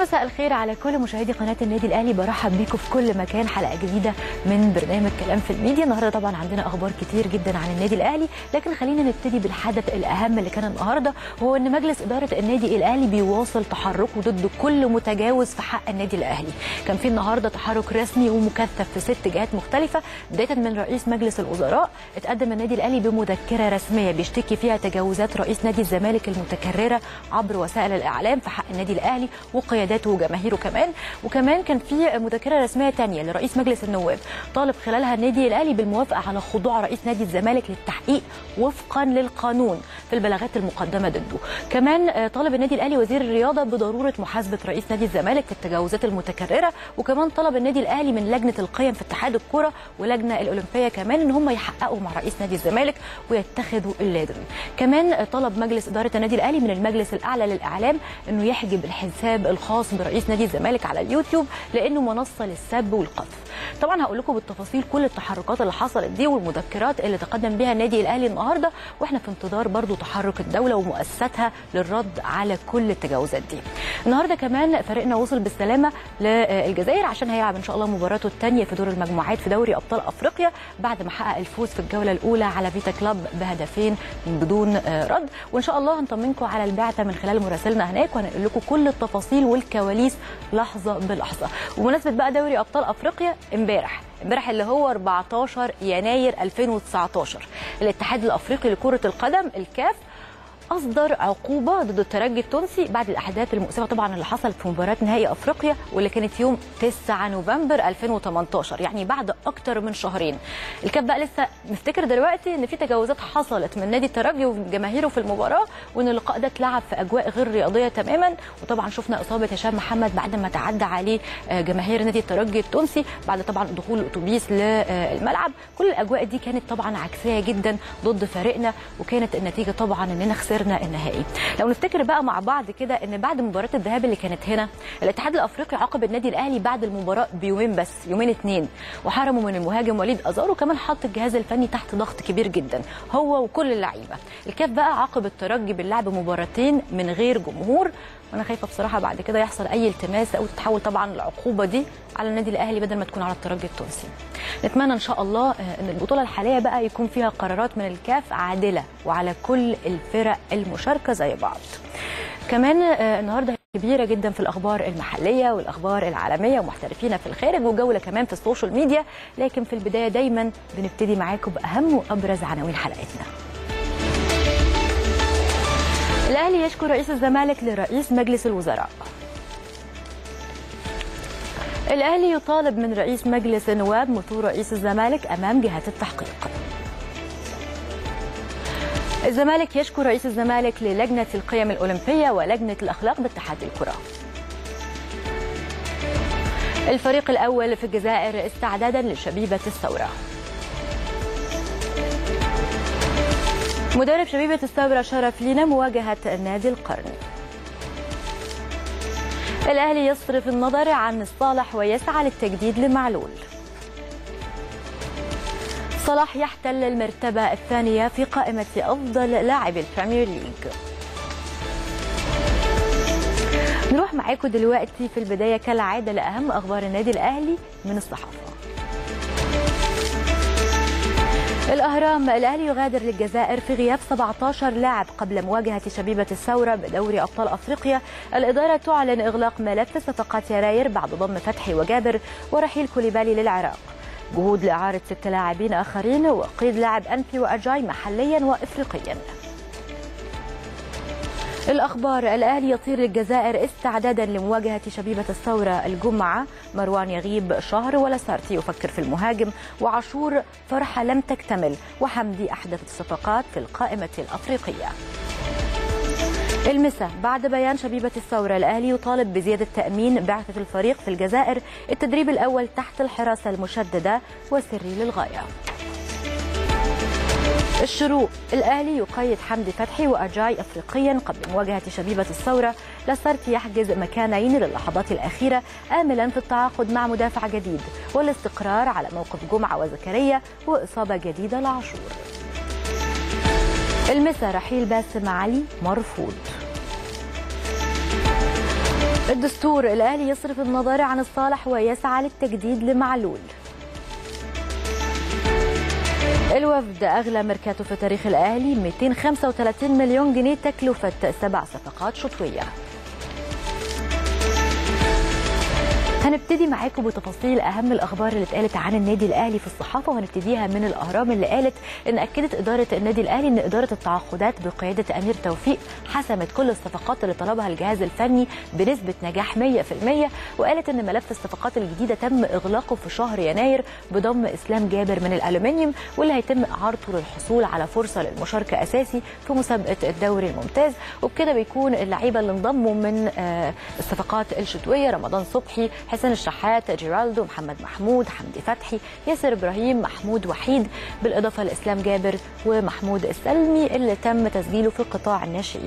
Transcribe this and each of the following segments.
مساء الخير على كل مشاهدي قناه النادي الاهلي. برحب بيكم في كل مكان، حلقه جديده من برنامج كلام في الميديا. النهارده طبعا عندنا اخبار كتير جدا عن النادي الاهلي، لكن خلينا نبتدي بالحدث الاهم اللي كان النهارده، وهو ان مجلس اداره النادي الاهلي بيواصل تحركه ضد كل متجاوز في حق النادي الاهلي. كان في النهارده تحرك رسمي ومكثف في 6 جهات مختلفه، بدايه من رئيس مجلس الوزراء. اتقدم النادي الاهلي بمذكره رسميه بيشتكي فيها تجاوزات رئيس نادي الزمالك المتكرره عبر وسائل الاعلام في حق النادي الاهلي وقياداته وجماهيره كمان. وكمان كان في مذكره رسميه ثانيه لرئيس مجلس النواب طالب خلالها النادي الاهلي بالموافقه على خضوع رئيس نادي الزمالك للتحقيق وفقا للقانون في البلاغات المقدمه ضده. كمان طالب النادي الاهلي وزير الرياضه بضروره محاسبه رئيس نادي الزمالك في التجاوزات المتكرره. وكمان طلب النادي الاهلي من لجنه القيم في اتحاد الكره واللجنه الاولمبيه كمان ان هم يحققوا مع رئيس نادي الزمالك ويتخذوا اللازم. كمان طلب مجلس اداره النادي الاهلي من المجلس الاعلى للاعلام انه يحجب الحساب الخاص برئيس نادي الزمالك على اليوتيوب لانه منصه للسب والقذف. طبعا هقول لكم بالتفاصيل كل التحركات اللي حصلت دي والمذكرات اللي تقدم بها النادي الاهلي النهارده، واحنا في انتظار برضو تحرك الدوله ومؤسساتها للرد على كل التجاوزات دي. النهارده كمان فريقنا وصل بالسلامه للجزائر عشان هيلعب ان شاء الله مباراته الثانيه في دور المجموعات في دوري ابطال افريقيا بعد ما حقق الفوز في الجوله الاولى على فيتا كلاب بهدفين بدون رد. وان شاء الله هنطمنكم على البعثه من خلال مراسلنا هناك، وهنقول لكم كل التفاصيل والكواليس لحظه بلحظه. وبمناسبه بقى دوري ابطال افريقيا، امبارح اللي هو 14 يناير 2019 الاتحاد الافريقي لكره القدم الكاف أصدر عقوبة ضد الترجي التونسي بعد الأحداث المؤسفة طبعا اللي حصلت في مباراة نهائي أفريقيا واللي كانت يوم 9 نوفمبر 2018، يعني بعد أكتر من شهرين. الكاف بقى لسه نفتكر دلوقتي إن في تجاوزات حصلت من نادي الترجي وجماهيره في المباراة، وإن اللقاء ده اتلعب في أجواء غير رياضية تماما. وطبعا شفنا إصابة هشام محمد بعد ما تعدى عليه جماهير نادي الترجي التونسي بعد طبعا دخول الأتوبيس للملعب. كل الأجواء دي كانت طبعا عكسية جدا ضد فريقنا، وكانت النتيجة طبعا إننا خسرنا النهائي. لو نفتكر بقى مع بعض كده ان بعد مباراه الذهاب اللي كانت هنا، الاتحاد الافريقي عاقب النادي الاهلي بعد المباراه بيومين بس، يومين 2، وحرموا من المهاجم وليد ازار، وكمان حط الجهاز الفني تحت ضغط كبير جدا هو وكل اللعيبه. الكاف بقى عاقب الترجي باللعب مباراتين من غير جمهور، وانا خايفه بصراحه بعد كده يحصل اي التماس او تتحول طبعا العقوبه دي على النادي الاهلي بدل ما تكون على الترجي التونسي. نتمنى ان شاء الله ان البطوله الحاليه بقى يكون فيها قرارات من الكاف عادله وعلى كل الفرق المشاركه زي بعض. كمان النهارده كبيره جدا في الاخبار المحليه والاخبار العالميه ومحترفين في الخارج وجوله كمان في السوشيال ميديا، لكن في البدايه دايما بنبتدي معاكم باهم وابرز عناوين حلقتنا. الأهلي يشكو رئيس الزمالك لرئيس مجلس الوزراء. الأهلي يطالب من رئيس مجلس النواب مثور رئيس الزمالك أمام جهات التحقيق. الزمالك يشكو رئيس الزمالك للجنة القيم الأولمبية ولجنة الأخلاق باتحاد الكرة. الفريق الأول في الجزائر استعدادا لشبيبة الثورة. مدرب شبيبة الثورة شرف لينا مواجهة نادي القرن. الأهلي يصرف النظر عن صالح ويسعى للتجديد لمعلول. صلاح يحتل المرتبة الثانية في قائمة أفضل لاعبي البريمير ليج. نروح معاكم دلوقتي في البداية كالعادة لأهم أخبار النادي الأهلي من الصحافة. الأهرام، الأهلي يغادر للجزائر في غياب 17 لاعب قبل مواجهة شبيبة الثورة بدوري أبطال أفريقيا. الإدارة تعلن إغلاق ملف صفقات يناير بعد ضم فتحي وجابر ورحيل كوليبالي للعراق. جهود لإعارة 6 لاعبين آخرين وقيد لاعب أنبي وأجاي محليا وإفريقيا. الأخبار، الأهلي يطير للجزائر استعدادا لمواجهة شبيبة الثورة الجمعة. مروان يغيب شهر ولاسارتي يفكر في المهاجم، وعاشور فرحة لم تكتمل، وحمدي أحدث الصفقات في القائمة الأفريقية. المسا، بعد بيان شبيبة الثورة الأهلي يطالب بزيادة تأمين بعثة الفريق في الجزائر. التدريب الأول تحت الحراسة المشددة وسري للغاية. الشروق، الأهلي يقيد حمدي فتحي وأجاي أفريقيا قبل مواجهة شبيبة الثورة. لاسارتي يحجز مكانين للحظات الأخيرة آملا في التعاقد مع مدافع جديد والاستقرار على موقف جمعة وزكريا وإصابة جديدة لعاشور. المسا، رحيل باسم علي مرفوض. الدستور، الأهلي يصرف النظر عن الصالح ويسعى للتجديد لمعلول. الوفد، أغلى ميركاتو في تاريخ الأهلي 235 مليون جنيه تكلفة 7 صفقات شتوية. هنبتدي معاكم بتفاصيل اهم الاخبار اللي اتقالت عن النادي الاهلي في الصحافه، وهنبتديها من الاهرام اللي قالت ان اكدت اداره النادي الاهلي ان اداره التعاقدات بقياده امير توفيق حسمت كل الصفقات اللي طلبها الجهاز الفني بنسبه نجاح 100%، وقالت ان ملف الصفقات الجديده تم اغلاقه في شهر يناير بضم اسلام جابر من الالومنيوم، واللي هيتم اعارته للحصول على فرصه للمشاركه اساسي في مسابقه الدوري الممتاز. وبكده بيكون اللعيبه اللي انضموا من الصفقات الشتويه رمضان صبحي، حسين الشحات، جيرالدو، محمد محمود، حمدي فتحي، ياسر ابراهيم، محمود وحيد، بالاضافه لاسلام جابر ومحمود السلمي اللي تم تسجيله في قطاع الناشئين.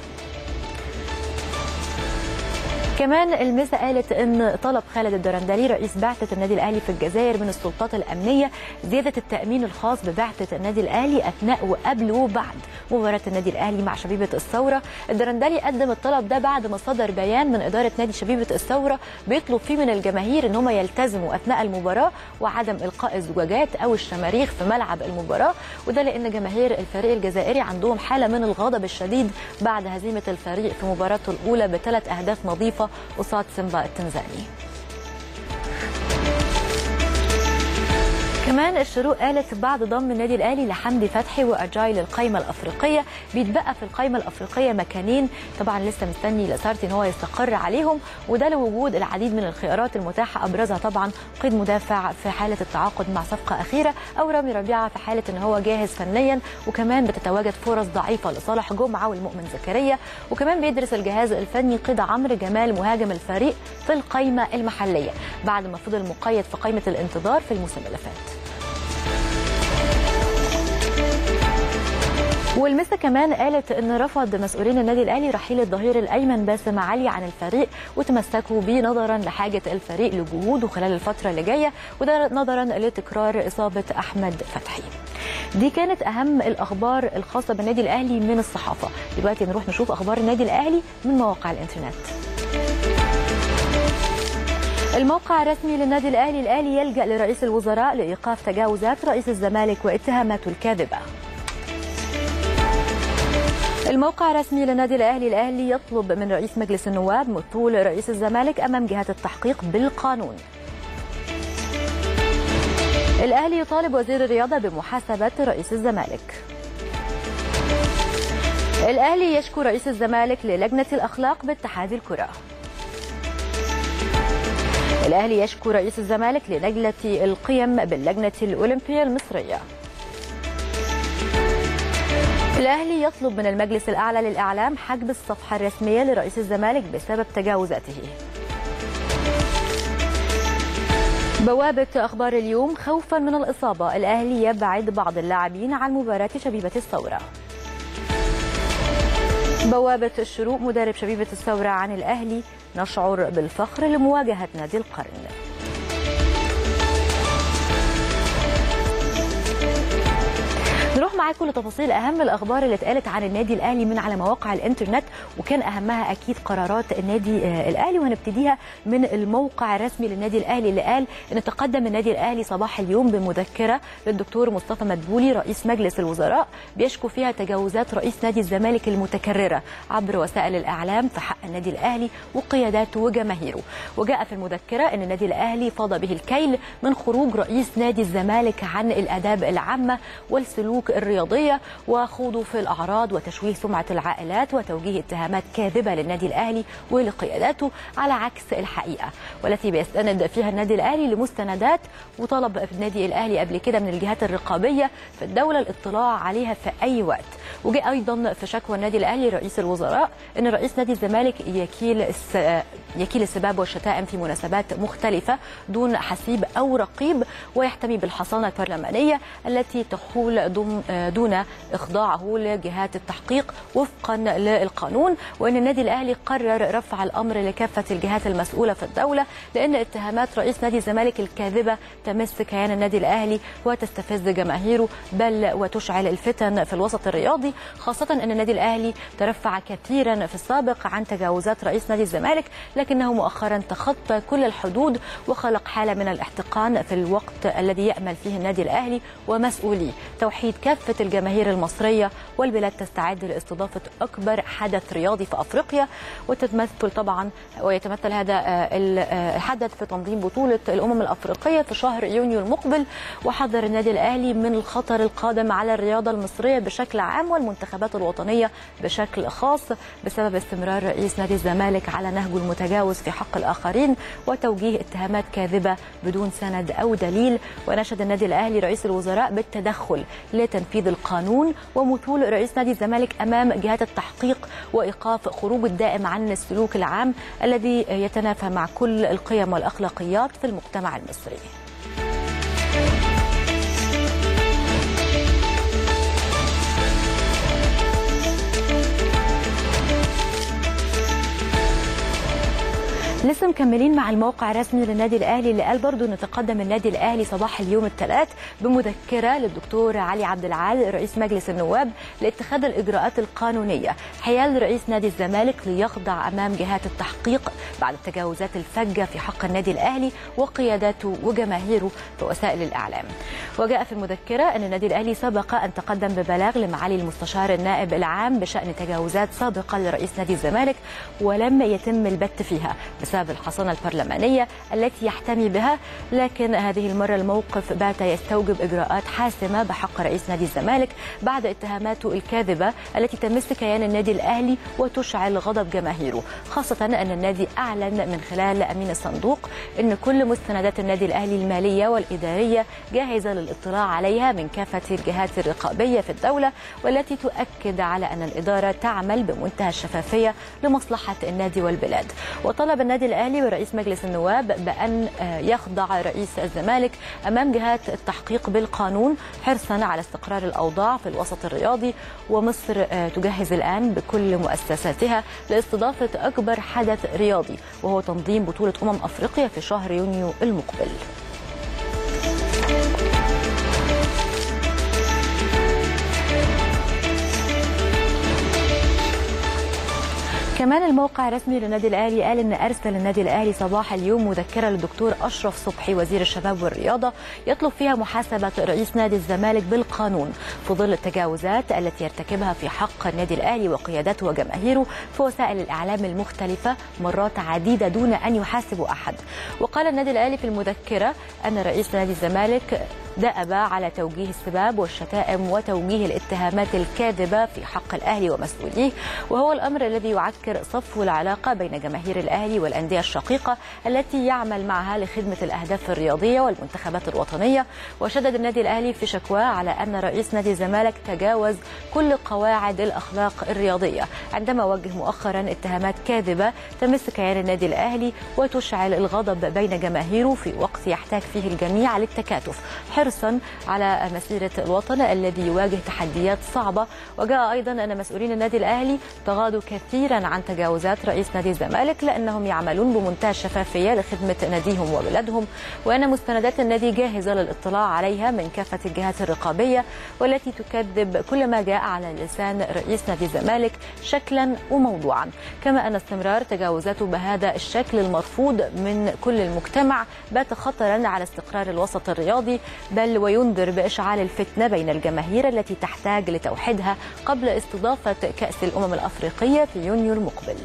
كمان المسا قالت ان طلب خالد الدرندلي رئيس بعثه النادي الاهلي في الجزائر من السلطات الامنيه زياده التامين الخاص ببعثه النادي الاهلي اثناء وقبل وبعد مباراه النادي الاهلي مع شبيبه الثوره. الدرندلي قدم الطلب ده بعد ما صدر بيان من اداره نادي شبيبه الثوره بيطلب فيه من الجماهير ان هم يلتزموا اثناء المباراه وعدم القاء الزجاجات او الشماريخ في ملعب المباراه، وده لان جماهير الفريق الجزائري عندهم حاله من الغضب الشديد بعد هزيمه الفريق في مباراته الاولى ب3 أهداف نظيفه قصاد سيمبا التنزاني. كمان الشروق قالت بعد ضم النادي الاهلي لحمدي فتحي واجاي للقائمه الافريقيه بيتبقى في القائمه الافريقيه مكانين، طبعا لسه مستني لاسارتي ان هو يستقر عليهم، وده لوجود العديد من الخيارات المتاحه ابرزها طبعا قيد مدافع في حاله التعاقد مع صفقه اخيره، او رامي ربيعه في حاله ان هو جاهز فنيا، وكمان بتتواجد فرص ضعيفه لصالح جمعه والمؤمن زكريا، وكمان بيدرس الجهاز الفني قيد عمرو جمال مهاجم الفريق في القائمه المحليه بعد ما فضل مقيد في قائمه الانتظار في الموسم اللي فات. والمسا كمان قالت ان رفض مسؤولين النادي الاهلي رحيل الظهير الايمن باسم علي عن الفريق وتمسكوا بيه نظرا لحاجه الفريق لجهوده خلال الفتره اللي جايه، وده نظرا لتكرار اصابه احمد فتحي. دي كانت اهم الاخبار الخاصه بالنادي الاهلي من الصحافه. دلوقتي نروح نشوف اخبار النادي الاهلي من مواقع الانترنت. الموقع الرسمي للنادي الاهلي، الاهلي يلجأ لرئيس الوزراء لايقاف تجاوزات رئيس الزمالك واتهاماته الكاذبه. الموقع الرسمي للنادي الاهلي، الاهلي يطلب من رئيس مجلس النواب مثول رئيس الزمالك امام جهات التحقيق بالقانون. الاهلي يطالب وزير الرياضه بمحاسبه رئيس الزمالك. الاهلي يشكو رئيس الزمالك للجنه الاخلاق باتحاد الكره. الاهلي يشكو رئيس الزمالك للجنه القيم باللجنه الاولمبيه المصريه. الأهلي يطلب من المجلس الأعلى للإعلام حجب الصفحة الرسمية لرئيس الزمالك بسبب تجاوزاته. بوابة أخبار اليوم، خوفا من الإصابة الأهلي يبعد بعض اللاعبين عن مباراة شبيبة الثورة. بوابة الشروق، مدرب شبيبة الثورة عن الأهلي، نشعر بالفخر لمواجهة نادي القرن. نروح معاكم لتفاصيل اهم الاخبار اللي اتقالت عن النادي الاهلي من على مواقع الانترنت، وكان اهمها اكيد قرارات النادي الاهلي، وهنبتديها من الموقع الرسمي للنادي الاهلي اللي قال ان تقدم النادي الاهلي صباح اليوم بمذكره للدكتور مصطفى مدبولي رئيس مجلس الوزراء بيشكو فيها تجاوزات رئيس نادي الزمالك المتكرره عبر وسائل الاعلام في حق النادي الاهلي وقياداته وجماهيره. وجاء في المذكره ان النادي الاهلي فاض به الكيل من خروج رئيس نادي الزمالك عن الاداب العامه والسلوك الرياضيه وخوضه في الاعراض وتشويه سمعه العائلات وتوجيه اتهامات كاذبه للنادي الاهلي ولقياداته على عكس الحقيقه، والتي بيستند فيها النادي الاهلي لمستندات وطلب النادي الاهلي قبل كده من الجهات الرقابيه في الدوله الاطلاع عليها في اي وقت. وجاء ايضا في شكوى النادي الاهلي رئيس الوزراء ان رئيس نادي الزمالك يكيل السباب والشتائم في مناسبات مختلفه دون حسيب او رقيب، ويحتمي بالحصانه البرلمانيه التي تحول ضمن دون إخضاعه لجهات التحقيق وفقا للقانون، وأن النادي الأهلي قرر رفع الأمر لكافة الجهات المسؤولة في الدولة، لأن اتهامات رئيس نادي الزمالك الكاذبة تمس كيان النادي الأهلي وتستفز جماهيره بل وتشعل الفتن في الوسط الرياضي، خاصة أن النادي الأهلي ترفع كثيرا في السابق عن تجاوزات رئيس نادي الزمالك، لكنه مؤخرا تخطى كل الحدود وخلق حالة من الاحتقان في الوقت الذي يأمل فيه النادي الأهلي ومسؤوليه توحيد كافة الجماهير المصرية، والبلاد تستعد لاستضافة أكبر حدث رياضي في أفريقيا، ويتمثل هذا الحدث في تنظيم بطولة الأمم الأفريقية في شهر يونيو المقبل. وحذر النادي الأهلي من الخطر القادم على الرياضة المصرية بشكل عام والمنتخبات الوطنية بشكل خاص بسبب استمرار رئيس نادي الزمالك على نهجه المتجاوز في حق الآخرين وتوجيه اتهامات كاذبة بدون سند أو دليل. ونشد النادي الأهلي رئيس الوزراء بالتدخل لتنفيذ القانون ومثول رئيس نادي الزمالك أمام جهات التحقيق وإيقاف خروج الدائم عن السلوك العام الذي يتنافى مع كل القيم والأخلاقيات في المجتمع المصري. لسه مكملين مع الموقع الرسمي للنادي الاهلي اللي قال برضه ان تقدم النادي الاهلي صباح اليوم الثلاث بمذكره للدكتور علي عبد العال رئيس مجلس النواب لاتخاذ الاجراءات القانونيه حيال رئيس نادي الزمالك ليخضع امام جهات التحقيق بعد التجاوزات الفجه في حق النادي الاهلي وقياداته وجماهيره في وسائل الاعلام. وجاء في المذكره ان النادي الاهلي سبق ان تقدم ببلاغ لمعالي المستشار النائب العام بشان تجاوزات سابقه لرئيس نادي الزمالك ولم يتم البت فيها بسبب الحصانة البرلمانية التي يحتمي بها، لكن هذه المرة الموقف بات يستوجب إجراءات حاسمة بحق رئيس نادي الزمالك بعد اتهاماته الكاذبة التي تمس كيان النادي الأهلي وتشعل غضب جماهيره، خاصة أن النادي أعلن من خلال أمين الصندوق أن كل مستندات النادي الأهلي المالية والإدارية جاهزة للاطلاع عليها من كافة الجهات الرقابية في الدولة، والتي تؤكد على أن الإدارة تعمل بمنتهى الشفافية لمصلحة النادي والبلاد. وطلب النادي الأهلي ورئيس مجلس النواب بأن يخضع رئيس الزمالك أمام جهات التحقيق بالقانون حرصا على استقرار الأوضاع في الوسط الرياضي، ومصر تجهز الآن بكل مؤسساتها لاستضافة أكبر حدث رياضي وهو تنظيم بطولة أفريقيا في شهر يونيو المقبل. كمان الموقع الرسمي للنادي الاهلي قال ان ارسل النادي الاهلي صباح اليوم مذكره للدكتور اشرف صبحي وزير الشباب والرياضه يطلب فيها محاسبه رئيس نادي الزمالك بالقانون في ظل التجاوزات التي يرتكبها في حق النادي الاهلي وقيادته وجماهيره في وسائل الاعلام المختلفه مرات عديده دون ان يحاسبوا احد. وقال النادي الاهلي في المذكره ان رئيس نادي الزمالك دأب على توجيه السباب والشتائم وتوجيه الاتهامات الكاذبة في حق الأهلي ومسؤوليه، وهو الأمر الذي يعكر صفو العلاقة بين جماهير الأهلي والأندية الشقيقة التي يعمل معها لخدمة الأهداف الرياضية والمنتخبات الوطنية. وشدد النادي الأهلي في شكواه على أن رئيس نادي الزمالك تجاوز كل قواعد الأخلاق الرياضية عندما وجه مؤخرا اتهامات كاذبة تمس كيان النادي الأهلي وتشعل الغضب بين جماهيره في وقت يحتاج فيه الجميع للتكاتف حرصا على مسيرة الوطن الذي يواجه تحديات صعبة. وجاء أيضا أن مسؤولين النادي الأهلي تغاضوا كثيرا عن تجاوزات رئيس نادي الزمالك لأنهم يعملون بمنتهى الشفافية لخدمة ناديهم وبلدهم، وأن مستندات النادي جاهزة للاطلاع عليها من كافة الجهات الرقابية والتي تكذب كل ما جاء على لسان رئيس نادي الزمالك شكلا وموضوعا، كما أن استمرار تجاوزاته بهذا الشكل المرفوض من كل المجتمع بات خطرا على استقرار الوسط الرياضي، بل وينذر بإشعال الفتنة بين الجماهير التي تحتاج لتوحيدها قبل استضافة كأس الأمم الأفريقية في يونيو المقبل.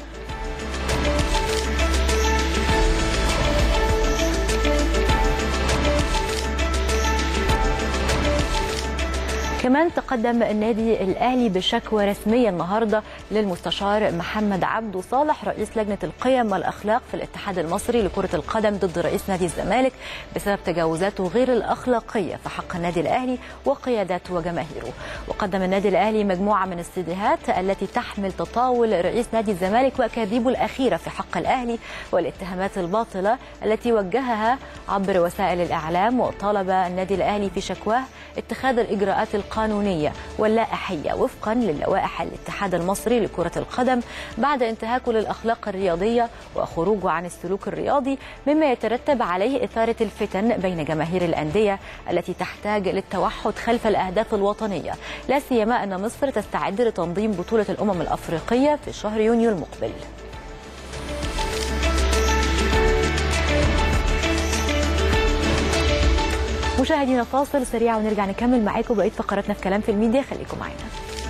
كمان تقدم النادي الأهلي بشكوى رسمية النهاردة للمستشار محمد عبده صالح رئيس لجنة القيم والأخلاق في الاتحاد المصري لكرة القدم ضد رئيس نادي الزمالك بسبب تجاوزاته غير الأخلاقية في حق النادي الأهلي وقياداته وجماهيره. وقدم النادي الأهلي مجموعة من السيديهات التي تحمل تطاول رئيس نادي الزمالك وأكاذيبه الأخيرة في حق الأهلي والاتهامات الباطلة التي وجهها عبر وسائل الإعلام. وطالب النادي الأهلي في شكواه اتخاذ الإجراءات القانونية القانونية واللائحية وفقا للوائح الاتحاد المصري لكرة القدم بعد انتهاكه للأخلاق الرياضية وخروجه عن السلوك الرياضي، مما يترتب عليه إثارة الفتن بين جماهير الأندية التي تحتاج للتوحد خلف الأهداف الوطنية، لا سيما أن مصر تستعد لتنظيم بطولة الأمم الأفريقية في شهر يونيو المقبل. مشاهدينا فاصل سريع ونرجع نكمل معاكم بقية فقراتنا في كلام في الميديا، خليكم معانا.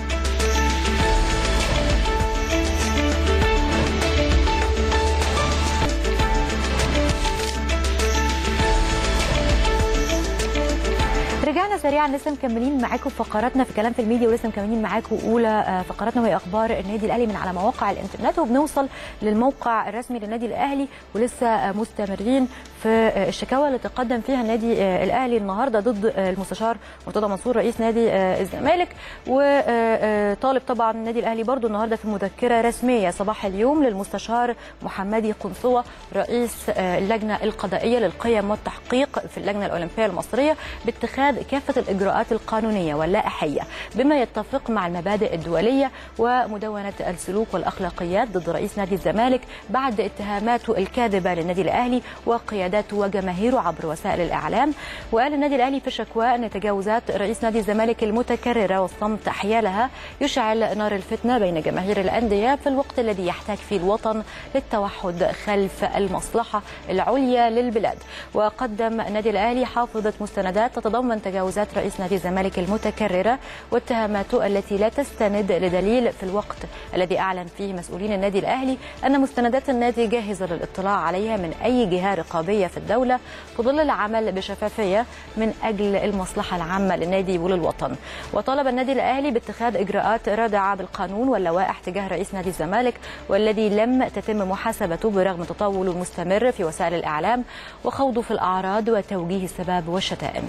رجعنا سريعا، لسه مكملين معاكم فقراتنا في كلام في الميديا، ولسه مكملين معاكم اولى فقراتنا وهي اخبار النادي الاهلي من على مواقع الانترنت، وبنوصل للموقع الرسمي للنادي الاهلي، ولسه مستمرين في الشكاوى اللي تقدم فيها النادي الاهلي النهارده ضد المستشار مرتضى منصور رئيس نادي الزمالك. وطالب طبعا النادي الاهلي برضو النهارده في مذكره رسميه صباح اليوم للمستشار محمدي قنصوة رئيس اللجنه القضائيه للقيم والتحقيق في اللجنه الاولمبيه المصريه باتخاذ كافة الإجراءات القانونية واللائحية بما يتفق مع المبادئ الدولية ومدونة السلوك والأخلاقيات ضد رئيس نادي الزمالك بعد اتهاماته الكاذبة للنادي الأهلي وقياداته وجماهيره عبر وسائل الإعلام. وقال النادي الأهلي في شكوى أن تجاوزات رئيس نادي الزمالك المتكررة والصمت حيالها يشعل نار الفتنة بين جماهير الأندية في الوقت الذي يحتاج فيه الوطن للتوحد خلف المصلحة العليا للبلاد. وقدم النادي الأهلي حافظة مستندات تتضمن تجاوزات رئيس نادي الزمالك المتكررة واتهاماته التي لا تستند لدليل في الوقت الذي أعلن فيه مسؤولين النادي الأهلي أن مستندات النادي جاهزة للاطلاع عليها من أي جهة رقابية في الدولة في ظل العمل بشفافية من أجل المصلحة العامة للنادي وللوطن. وطالب النادي الأهلي باتخاذ إجراءات رادعة بالقانون واللوائح تجاه رئيس نادي الزمالك والذي لم تتم محاسبته برغم تطاوله المستمر في وسائل الإعلام وخوضه في الأعراض وتوجيه السباب والشتائم.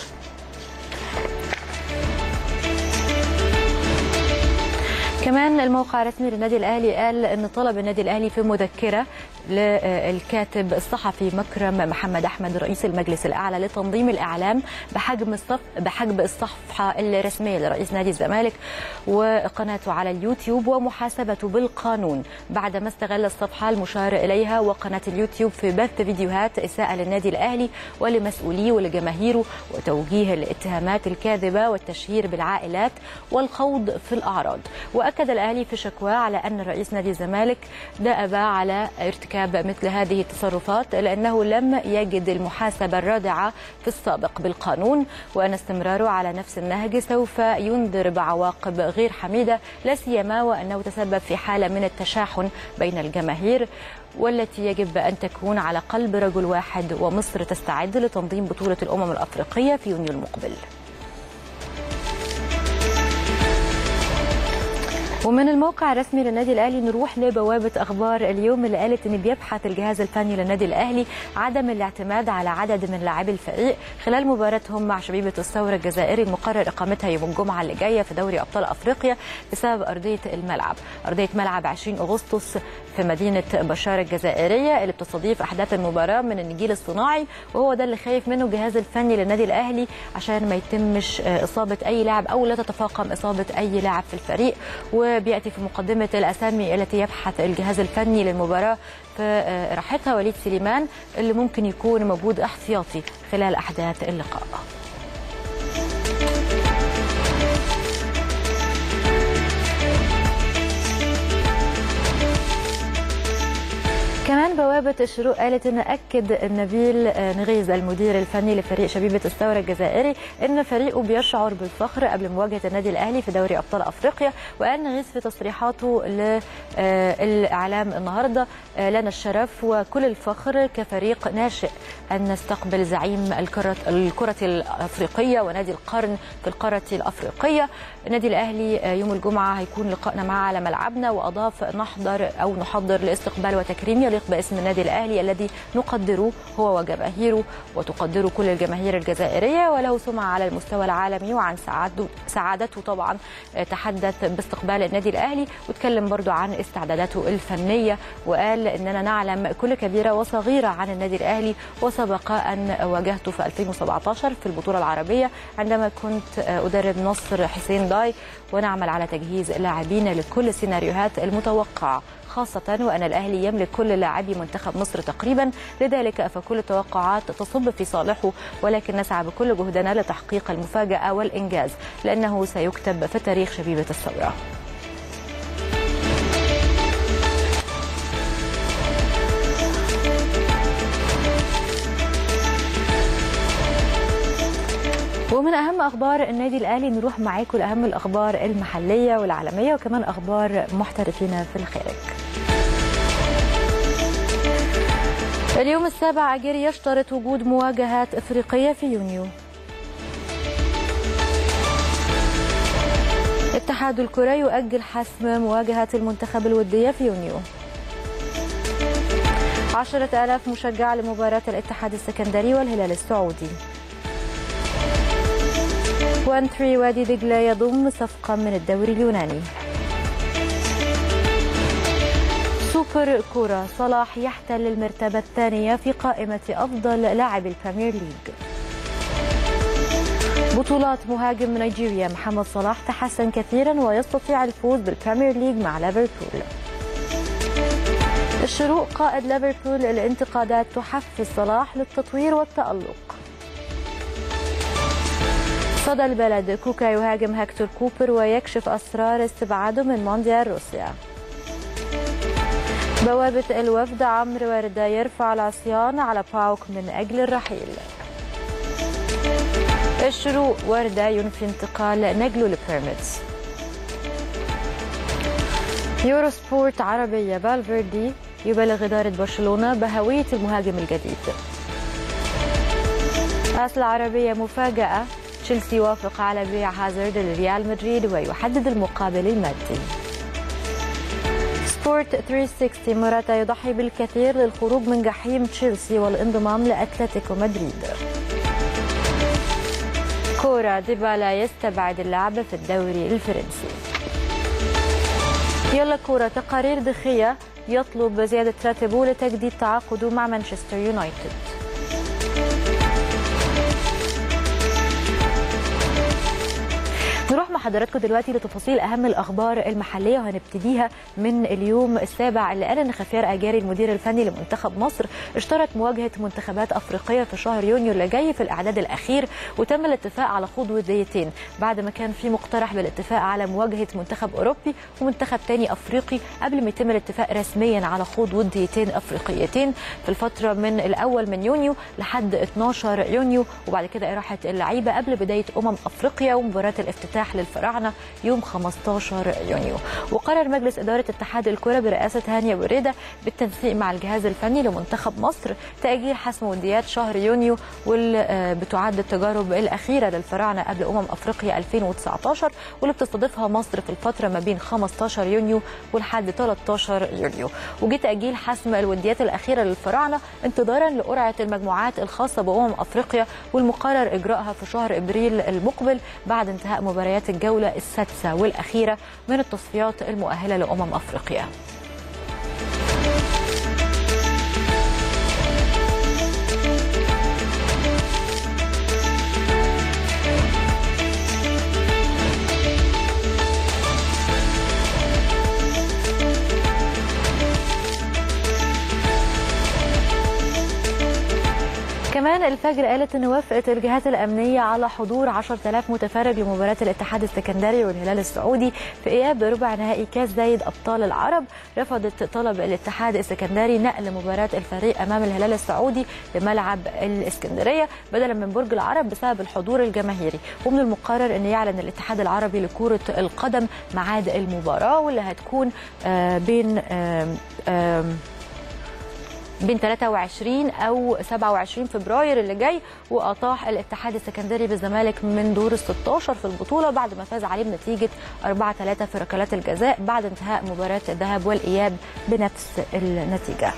كمان الموقع الرسمي للنادي الأهلي قال أن طلب النادي الأهلي في مذكرة للكاتب الصحفي مكرم محمد أحمد رئيس المجلس الأعلى لتنظيم الإعلام بحجب الصفحة الرسمية لرئيس نادي الزمالك وقناته على اليوتيوب ومحاسبته بالقانون بعدما استغل الصفحة المشار إليها وقناة اليوتيوب في بث فيديوهات إساءة للنادي الأهلي ولمسؤوليه ولجماهيره وتوجيه الاتهامات الكاذبة والتشهير بالعائلات والخوض في الأعراض. وأكد الأهلي في شكوى على أن رئيس نادي الزمالك دأب على ارتكاب مثل هذه التصرفات لأنه لم يجد المحاسبة الرادعة في السابق بالقانون، وأن استمراره على نفس النهج سوف ينذر بعواقب غير حميدة لا سيما وأنه تسبب في حالة من التشاحن بين الجماهير والتي يجب أن تكون على قلب رجل واحد، ومصر تستعد لتنظيم بطولة الأمم الأفريقية في يونيو المقبل. ومن الموقع الرسمي للنادي الأهلي نروح لبوابة أخبار اليوم اللي قالت أن بيبحث الجهاز الفني للنادي الأهلي عدم الاعتماد على عدد من لاعبي الفريق خلال مباراتهم مع شبيبة الثورة الجزائري المقرر إقامتها يوم الجمعة اللي جاية في دوري أبطال أفريقيا بسبب أرضية ملعب 20 أغسطس في مدينة بشار الجزائرية اللي بتستضيف أحداث المباراة من النجيل الصناعي، وهو ده اللي خايف منه الجهاز الفني للنادي الأهلي عشان ما يتمش إصابة أي لاعب أو لا تتفاقم إصابة أي لاعب في الفريق. وبيأتي في مقدمة الأسامي التي يبحث الجهاز الفني للمباراة في راحتها وليد سليمان اللي ممكن يكون موجود احتياطي خلال أحداث اللقاء. كمان بوابة الشروق قالت أن أكد نبيل نغيز المدير الفني لفريق شبيبة الثورة الجزائري أن فريقه بيشعر بالفخر قبل مواجهة النادي الأهلي في دوري أبطال أفريقيا. وقال نغيز في تصريحاته للإعلام النهاردة لنا الشرف وكل الفخر كفريق ناشئ أن نستقبل زعيم الكرة الأفريقية ونادي القرن في القارة الأفريقية. النادي الاهلي يوم الجمعه هيكون لقائنا معه على ملعبنا، واضاف نحضر لاستقبال وتكريم يليق باسم النادي الاهلي الذي نقدره هو وجماهيره وتقدره كل الجماهير الجزائريه، وله سمعه على المستوى العالمي. وعن سعادته طبعا تحدث باستقبال النادي الاهلي، واتكلم برضو عن استعداداته الفنيه، وقال اننا نعلم كل كبيره وصغيره عن النادي الاهلي، وسبق ان واجهته في 2017 في البطوله العربيه عندما كنت ادرب نصر حسين داي، ونعمل على تجهيز لاعبين لكل السيناريوهات المتوقعه، خاصة وأن الأهلي يملك كل لاعبي منتخب مصر تقريبا، لذلك فكل التوقعات تصب في صالحه، ولكن نسعى بكل جهدنا لتحقيق المفاجأة والإنجاز، لأنه سيكتب في تاريخ شبيبة الثورة. ومن أهم أخبار النادي الأهلي نروح معاكم لأهم الأخبار المحلية والعالمية، وكمان أخبار محترفين في الخارج. اليوم السابع أجيري يشترط وجود مواجهات إفريقية في يونيو. اتحاد الكرة يؤجل حسم مواجهات المنتخب الودية في يونيو. 10,000 مشجع لمباراة الاتحاد السكندري والهلال السعودي. 1-3 وادي دجلة يضم صفقة من الدوري اليوناني. سوبر كورة صلاح يحتل المرتبة الثانية في قائمة أفضل لاعب البريمير ليج. بطولات مهاجم نيجيريا محمد صلاح تحسن كثيرا ويستطيع الفوز بالبريمير ليج مع ليفربول. الشروق قائد ليفربول الانتقادات تحفز صلاح للتطوير والتألق. صدى البلد كوكا يهاجم هكتور كوبر ويكشف أسرار استبعاده من مونديال روسيا. بوابة الوفد عمرو وردة يرفع العصيان على باوك من أجل الرحيل. الشروق وردة ينفي انتقال نجله لبيراميدز. يورو سبورت عربية فالفيردي يبلغ إدارة برشلونة بهوية المهاجم الجديد. أس العربية مفاجأة، تشيلسي وافق على بيع هازارد لريال مدريد ويحدد المقابل المادي. سبورت 360 موراتا يضحي بالكثير للخروج من جحيم تشيلسي والانضمام لأتلتيكو مدريد. كورة ديبالا يستبعد اللعب في الدوري الفرنسي. يلا كورة تقارير دخية يطلب زيادة راتبه لتجديد تعاقده مع مانشستر يونايتد. نروح مع حضراتكم دلوقتي لتفاصيل اهم الاخبار المحليه، وهنبتديها من اليوم السابع اللي قال ان خفير اجاري المدير الفني لمنتخب مصر اشترط مواجهه منتخبات افريقيه في شهر يونيو اللي جاي في الاعداد الاخير، وتم الاتفاق على خوض وديتين بعد ما كان في مقترح بالاتفاق على مواجهه منتخب اوروبي ومنتخب ثاني افريقي قبل ما يتم الاتفاق رسميا على خوض وديتين افريقيتين في الفتره من الاول من يونيو لحد 12 يونيو، وبعد كده راحه اللعيبه قبل بدايه افريقيا ومباراه الافتتاح للفراعنه يوم 15 يونيو. وقرر مجلس اداره اتحاد الكره برئاسه هاني أبو ريدة بالتنسيق مع الجهاز الفني لمنتخب مصر تاجيل حسم وديات شهر يونيو، واللي بتعد التجارب الاخيره للفراعنه قبل افريقيا 2019 واللي بتستضيفها مصر في الفتره ما بين 15 يونيو ولحد 13 يوليو. وجه تاجيل حسم الوديات الاخيره للفراعنه انتظارا لقرعه المجموعات الخاصه افريقيا والمقرر اجراءها في شهر ابريل المقبل بعد انتهاء مباريات الجولة السادسة والأخيرة من التصفيات المؤهلة أفريقيا. كمان الفجر قالت ان وافقت الجهات الامنيه على حضور 10,000 متفرج لمباراه الاتحاد السكندري والهلال السعودي في اياب ربع نهائي كاس زايد ابطال العرب. رفضت طلب الاتحاد السكندري نقل مباراه الفريق امام الهلال السعودي لملعب الاسكندريه بدلا من برج العرب بسبب الحضور الجماهيري. ومن المقرر ان يعلن الاتحاد العربي لكره القدم ميعاد المباراه واللي هتكون بين بين 23 أو 27 فبراير اللي جاي، وأطاح الاتحاد السكندري بالزمالك من دور ال 16 في البطولة بعد ما فاز عليه بنتيجة 4-3 في ركلات الجزاء بعد انتهاء مباراة الذهاب والإياب بنفس النتيجة.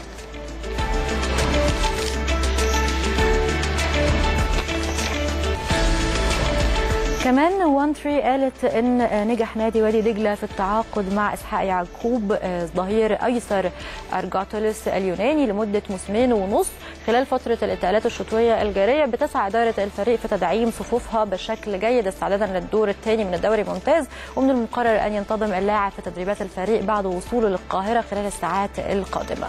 كمان وان تري قالت ان نجح نادي وادي دجله في التعاقد مع اسحاق يعقوب ظهير ايسر ارجاتولس اليوناني لمده موسمين ونص خلال فتره الانتقالات الشتويه الجاريه. بتسعى اداره الفريق في تدعيم صفوفها بشكل جيد استعدادا للدور الثاني من الدوري الممتاز، ومن المقرر ان ينتظم اللاعب في تدريبات الفريق بعد وصوله للقاهره خلال الساعات القادمه.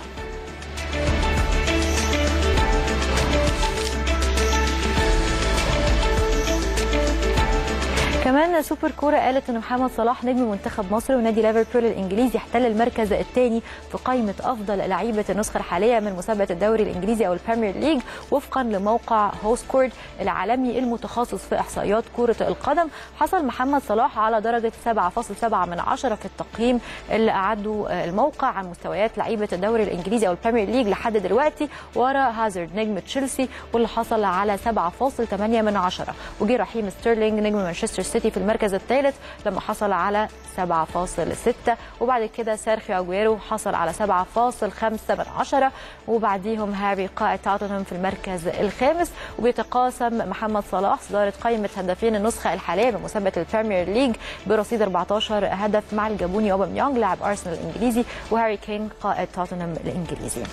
كمان سوبر كوره قالت ان محمد صلاح نجم منتخب مصر ونادي ليفربول الانجليزي احتل المركز الثاني في قائمه افضل لعيبه النسخه الحاليه من مسابقه الدوري الانجليزي او البريمير ليج وفقا لموقع هوسكورد العالمي المتخصص في احصائيات كره القدم. حصل محمد صلاح على درجه 7.7 في التقييم اللي اعده الموقع عن مستويات لعيبه الدوري الانجليزي او البريمير ليج لحد دلوقتي، ورا هازارد نجم تشيلسي واللي حصل على 7.8، وجي رحيم ستيرلينج نجم مانشستر سيتي في المركز الثالث لما حصل على 7.6، وبعد كده سيرخيو اجويرو حصل على 7.5، وبعديهم هاري قائد توتنهام في المركز الخامس. وبيتقاسم محمد صلاح صداره قائمه هدافين النسخه الحاليه بمسابقه البريمير ليج برصيد 14 هدف مع الجابوني اوباميانج لاعب ارسنال الانجليزي وهاري كين قائد توتنهام الانجليزي.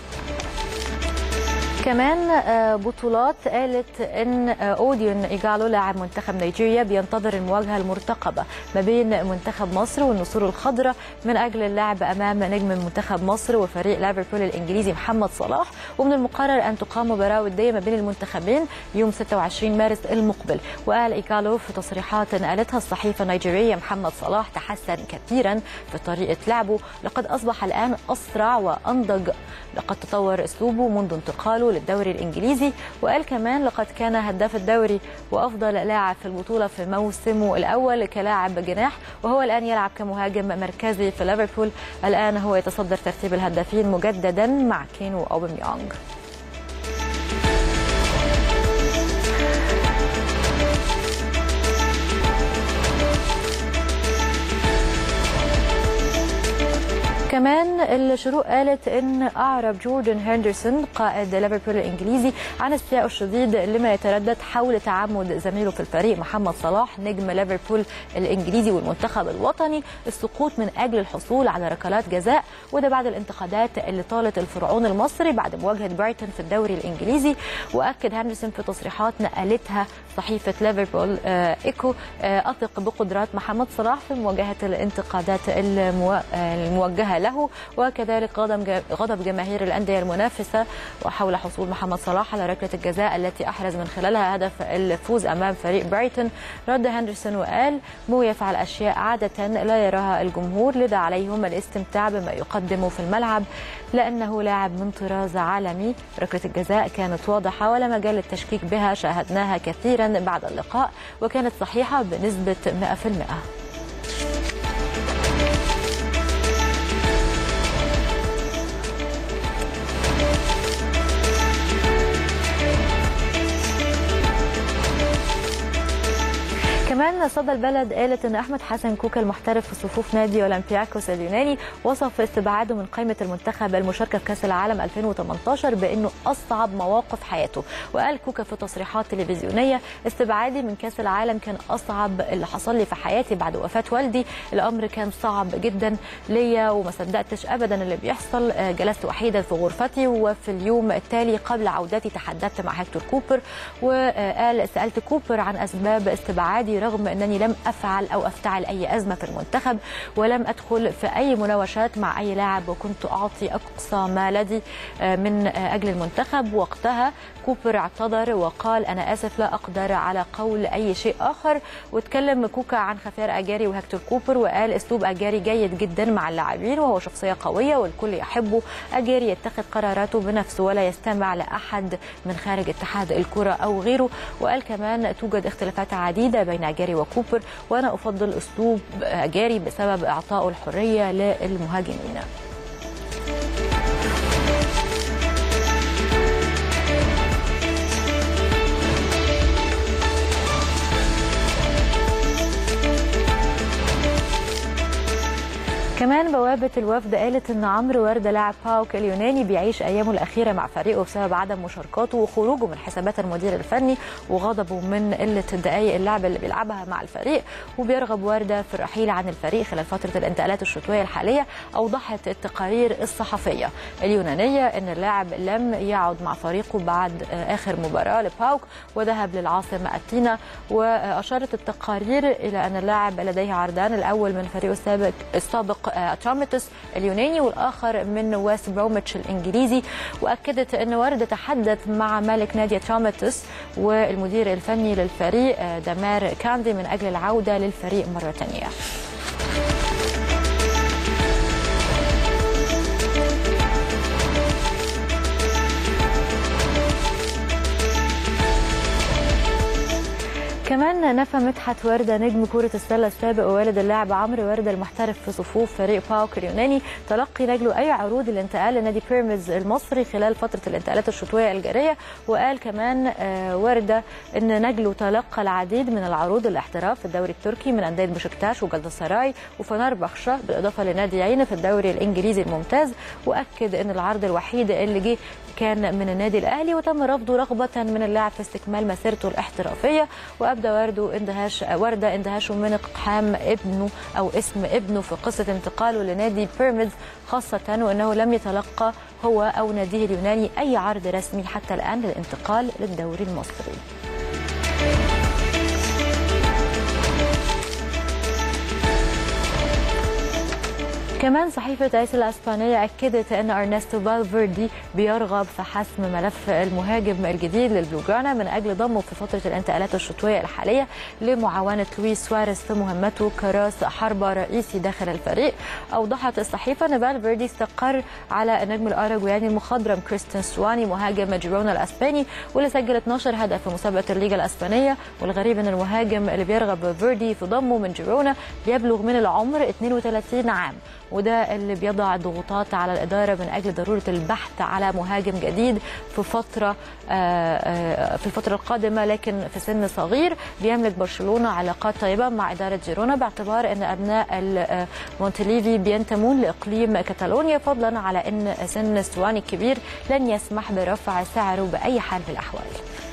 كمان بطولات قالت ان اوديون ايجالو لاعب منتخب نيجيريا بينتظر المواجهه المرتقبه ما بين منتخب مصر والنسور الخضراء من اجل اللعب امام نجم منتخب مصر وفريق ليفربول الانجليزي محمد صلاح، ومن المقرر ان تقام مباراه وديه ما بين المنتخبين يوم 26 مارس المقبل. وقال ايجالو في تصريحات نقلتها الصحيفه النيجيريه محمد صلاح تحسن كثيرا في طريقه لعبه، لقد اصبح الان اسرع وانضج، لقد تطور اسلوبه منذ انتقاله للدوري الانجليزي. وقال كمان لقد كان هداف الدوري وافضل لاعب في البطوله في موسمه الاول كلاعب جناح، وهو الان يلعب كمهاجم مركزي في ليفربول. الان هو يتصدر ترتيب الهدافين مجددا مع كين واوباميانج. كمان الشروق قالت ان اعرب جوردن هندرسون قائد ليفربول الانجليزي عن استيائه الشديد لما يتردد حول تعمد زميله في الفريق محمد صلاح نجم ليفربول الانجليزي والمنتخب الوطني السقوط من اجل الحصول على ركلات جزاء، وده بعد الانتقادات اللي طالت الفرعون المصري بعد مواجهه برايتون في الدوري الانجليزي. واكد هندرسون في تصريحات نقلتها صحيفه ليفربول ايكو اثق بقدرات محمد صلاح في مواجهه الانتقادات الموجهه له، وكذلك غضب جماهير الأندية المنافسة وحول حصول محمد صلاح على ركلة الجزاء التي أحرز من خلالها هدف الفوز أمام فريق برايتون. رد هندرسون وقال مو يفعل أشياء عادة لا يراها الجمهور، لذا عليهم الاستمتاع بما يقدمه في الملعب لأنه لاعب من طراز عالمي. ركلة الجزاء كانت واضحة ولا مجال للتشكيك بها، شاهدناها كثيرا بعد اللقاء وكانت صحيحة بنسبة 100%. كمان صدى البلد قالت ان احمد حسن كوكا المحترف في صفوف نادي اولمبياكوس اليوناني وصف استبعاده من قائمه المنتخب المشاركه في كاس العالم 2018 بانه اصعب مواقف حياته. وقال كوكا في تصريحات تلفزيونيه استبعادي من كاس العالم كان اصعب اللي حصل لي في حياتي بعد وفاه والدي، الامر كان صعب جدا ليا وما صدقتش ابدا اللي بيحصل، جلست وحيدا في غرفتي وفي اليوم التالي قبل عودتي تحدثت مع هيكتور كوبر. وقال سالت كوبر عن اسباب استبعادي رغم أنني لم أفعل أو أفتعل أي أزمة في المنتخب ولم أدخل في أي مناوشات مع أي لاعب وكنت أعطي أقصى ما لدي من أجل المنتخب. وقتها كوبر اعتذر وقال أنا آسف لا أقدر على قول أي شيء آخر. وتكلم كوكا عن خفير أجاري وهكتور كوبر وقال أسلوب أجاري جيد جدا مع اللاعبين وهو شخصية قوية والكل يحبه. أجاري يتخذ قراراته بنفسه ولا يستمع لأحد من خارج اتحاد الكرة أو غيره. وقال كمان توجد اختلافات عديدة بين أجاري وكوبر وأنا أفضل أسلوب أجاري بسبب إعطائه الحرية للمهاجمين. كمان بوابة الوفد قالت إن عمرو وردة لاعب باوك اليوناني بيعيش أيامه الأخيرة مع فريقه بسبب عدم مشاركاته وخروجه من حسابات المدير الفني وغضبه من قلة الدقايق اللعب اللي بيلعبها مع الفريق، وبيرغب وردة في الرحيل عن الفريق خلال فترة الانتقالات الشتوية الحالية. أوضحت التقارير الصحفية اليونانية إن اللاعب لم يعد مع فريقه بعد آخر مباراة لباوك وذهب للعاصمة أثينا. وأشارت التقارير إلى أن اللاعب لديه عرضان، الأول من فريقه السابق اتراميتوس اليوناني والآخر من ويست بروميتش الإنجليزي. وأكدت أن وردة تحدث مع مالك نادي اتراميتوس والمدير الفني للفريق دمار كاندي من أجل العودة للفريق مرة ثانية. كمان نفى مدحت وردة نجم كرة السلة السابق ووالد اللاعب عمرو وردة المحترف في صفوف فريق باوك اليوناني تلقي نجله أي عروض الانتقال لنادي بيراميدز المصري خلال فترة الانتقالات الشتوية الجارية. وقال كمان وردة أن نجله تلقى العديد من العروض الاحتراف في الدوري التركي من أندية بشكتاش وجلطاسراي وفنربخشة بالإضافة لنادي عين في الدوري الإنجليزي الممتاز. وأكد أن العرض الوحيد اللي جه كان من النادي الأهلي وتم رفضه رغبة من اللاعب في استكمال مسيرته الاحترافية. وأبدى وردة اندهاشه من اقحام ابنه أو اسم ابنه في قصة انتقاله لنادي بيراميدز، خاصة وأنه لم يتلقى هو أو ناديه اليوناني أي عرض رسمي حتى الآن للانتقال للدوري المصري. كمان صحيفة آيس الأسبانية أكدت أن أرنستو فالفيردي بيرغب في حسم ملف المهاجم الجديد للبلوغرانا من أجل ضمه في فترة الانتقالات الشتوية الحالية لمعاونة لويس سواريز في مهمته كراس حربة رئيسي داخل الفريق. أوضحت الصحيفة أن فالفيردي استقر على النجم الأراجوياني المخضرم كريستيان ستواني مهاجم جيرونا الأسباني واللي سجل 12 هدف في مسابقة الليغا الأسبانية. والغريب أن المهاجم اللي بيرغب فالفيردي في ضمه من جيرونا بيبلغ من العمر 32 عام، وده اللي بيضع ضغوطات على الإدارة من أجل ضرورة البحث على مهاجم جديد في الفترة القادمة، لكن في سن صغير. بيملك برشلونة علاقات طيبة مع إدارة جيرونا باعتبار أن أبناء مونتليفي بينتمون لإقليم كاتالونيا، فضلا على أن سن ستواني الكبير لن يسمح برفع سعره بأي حال من الأحوال.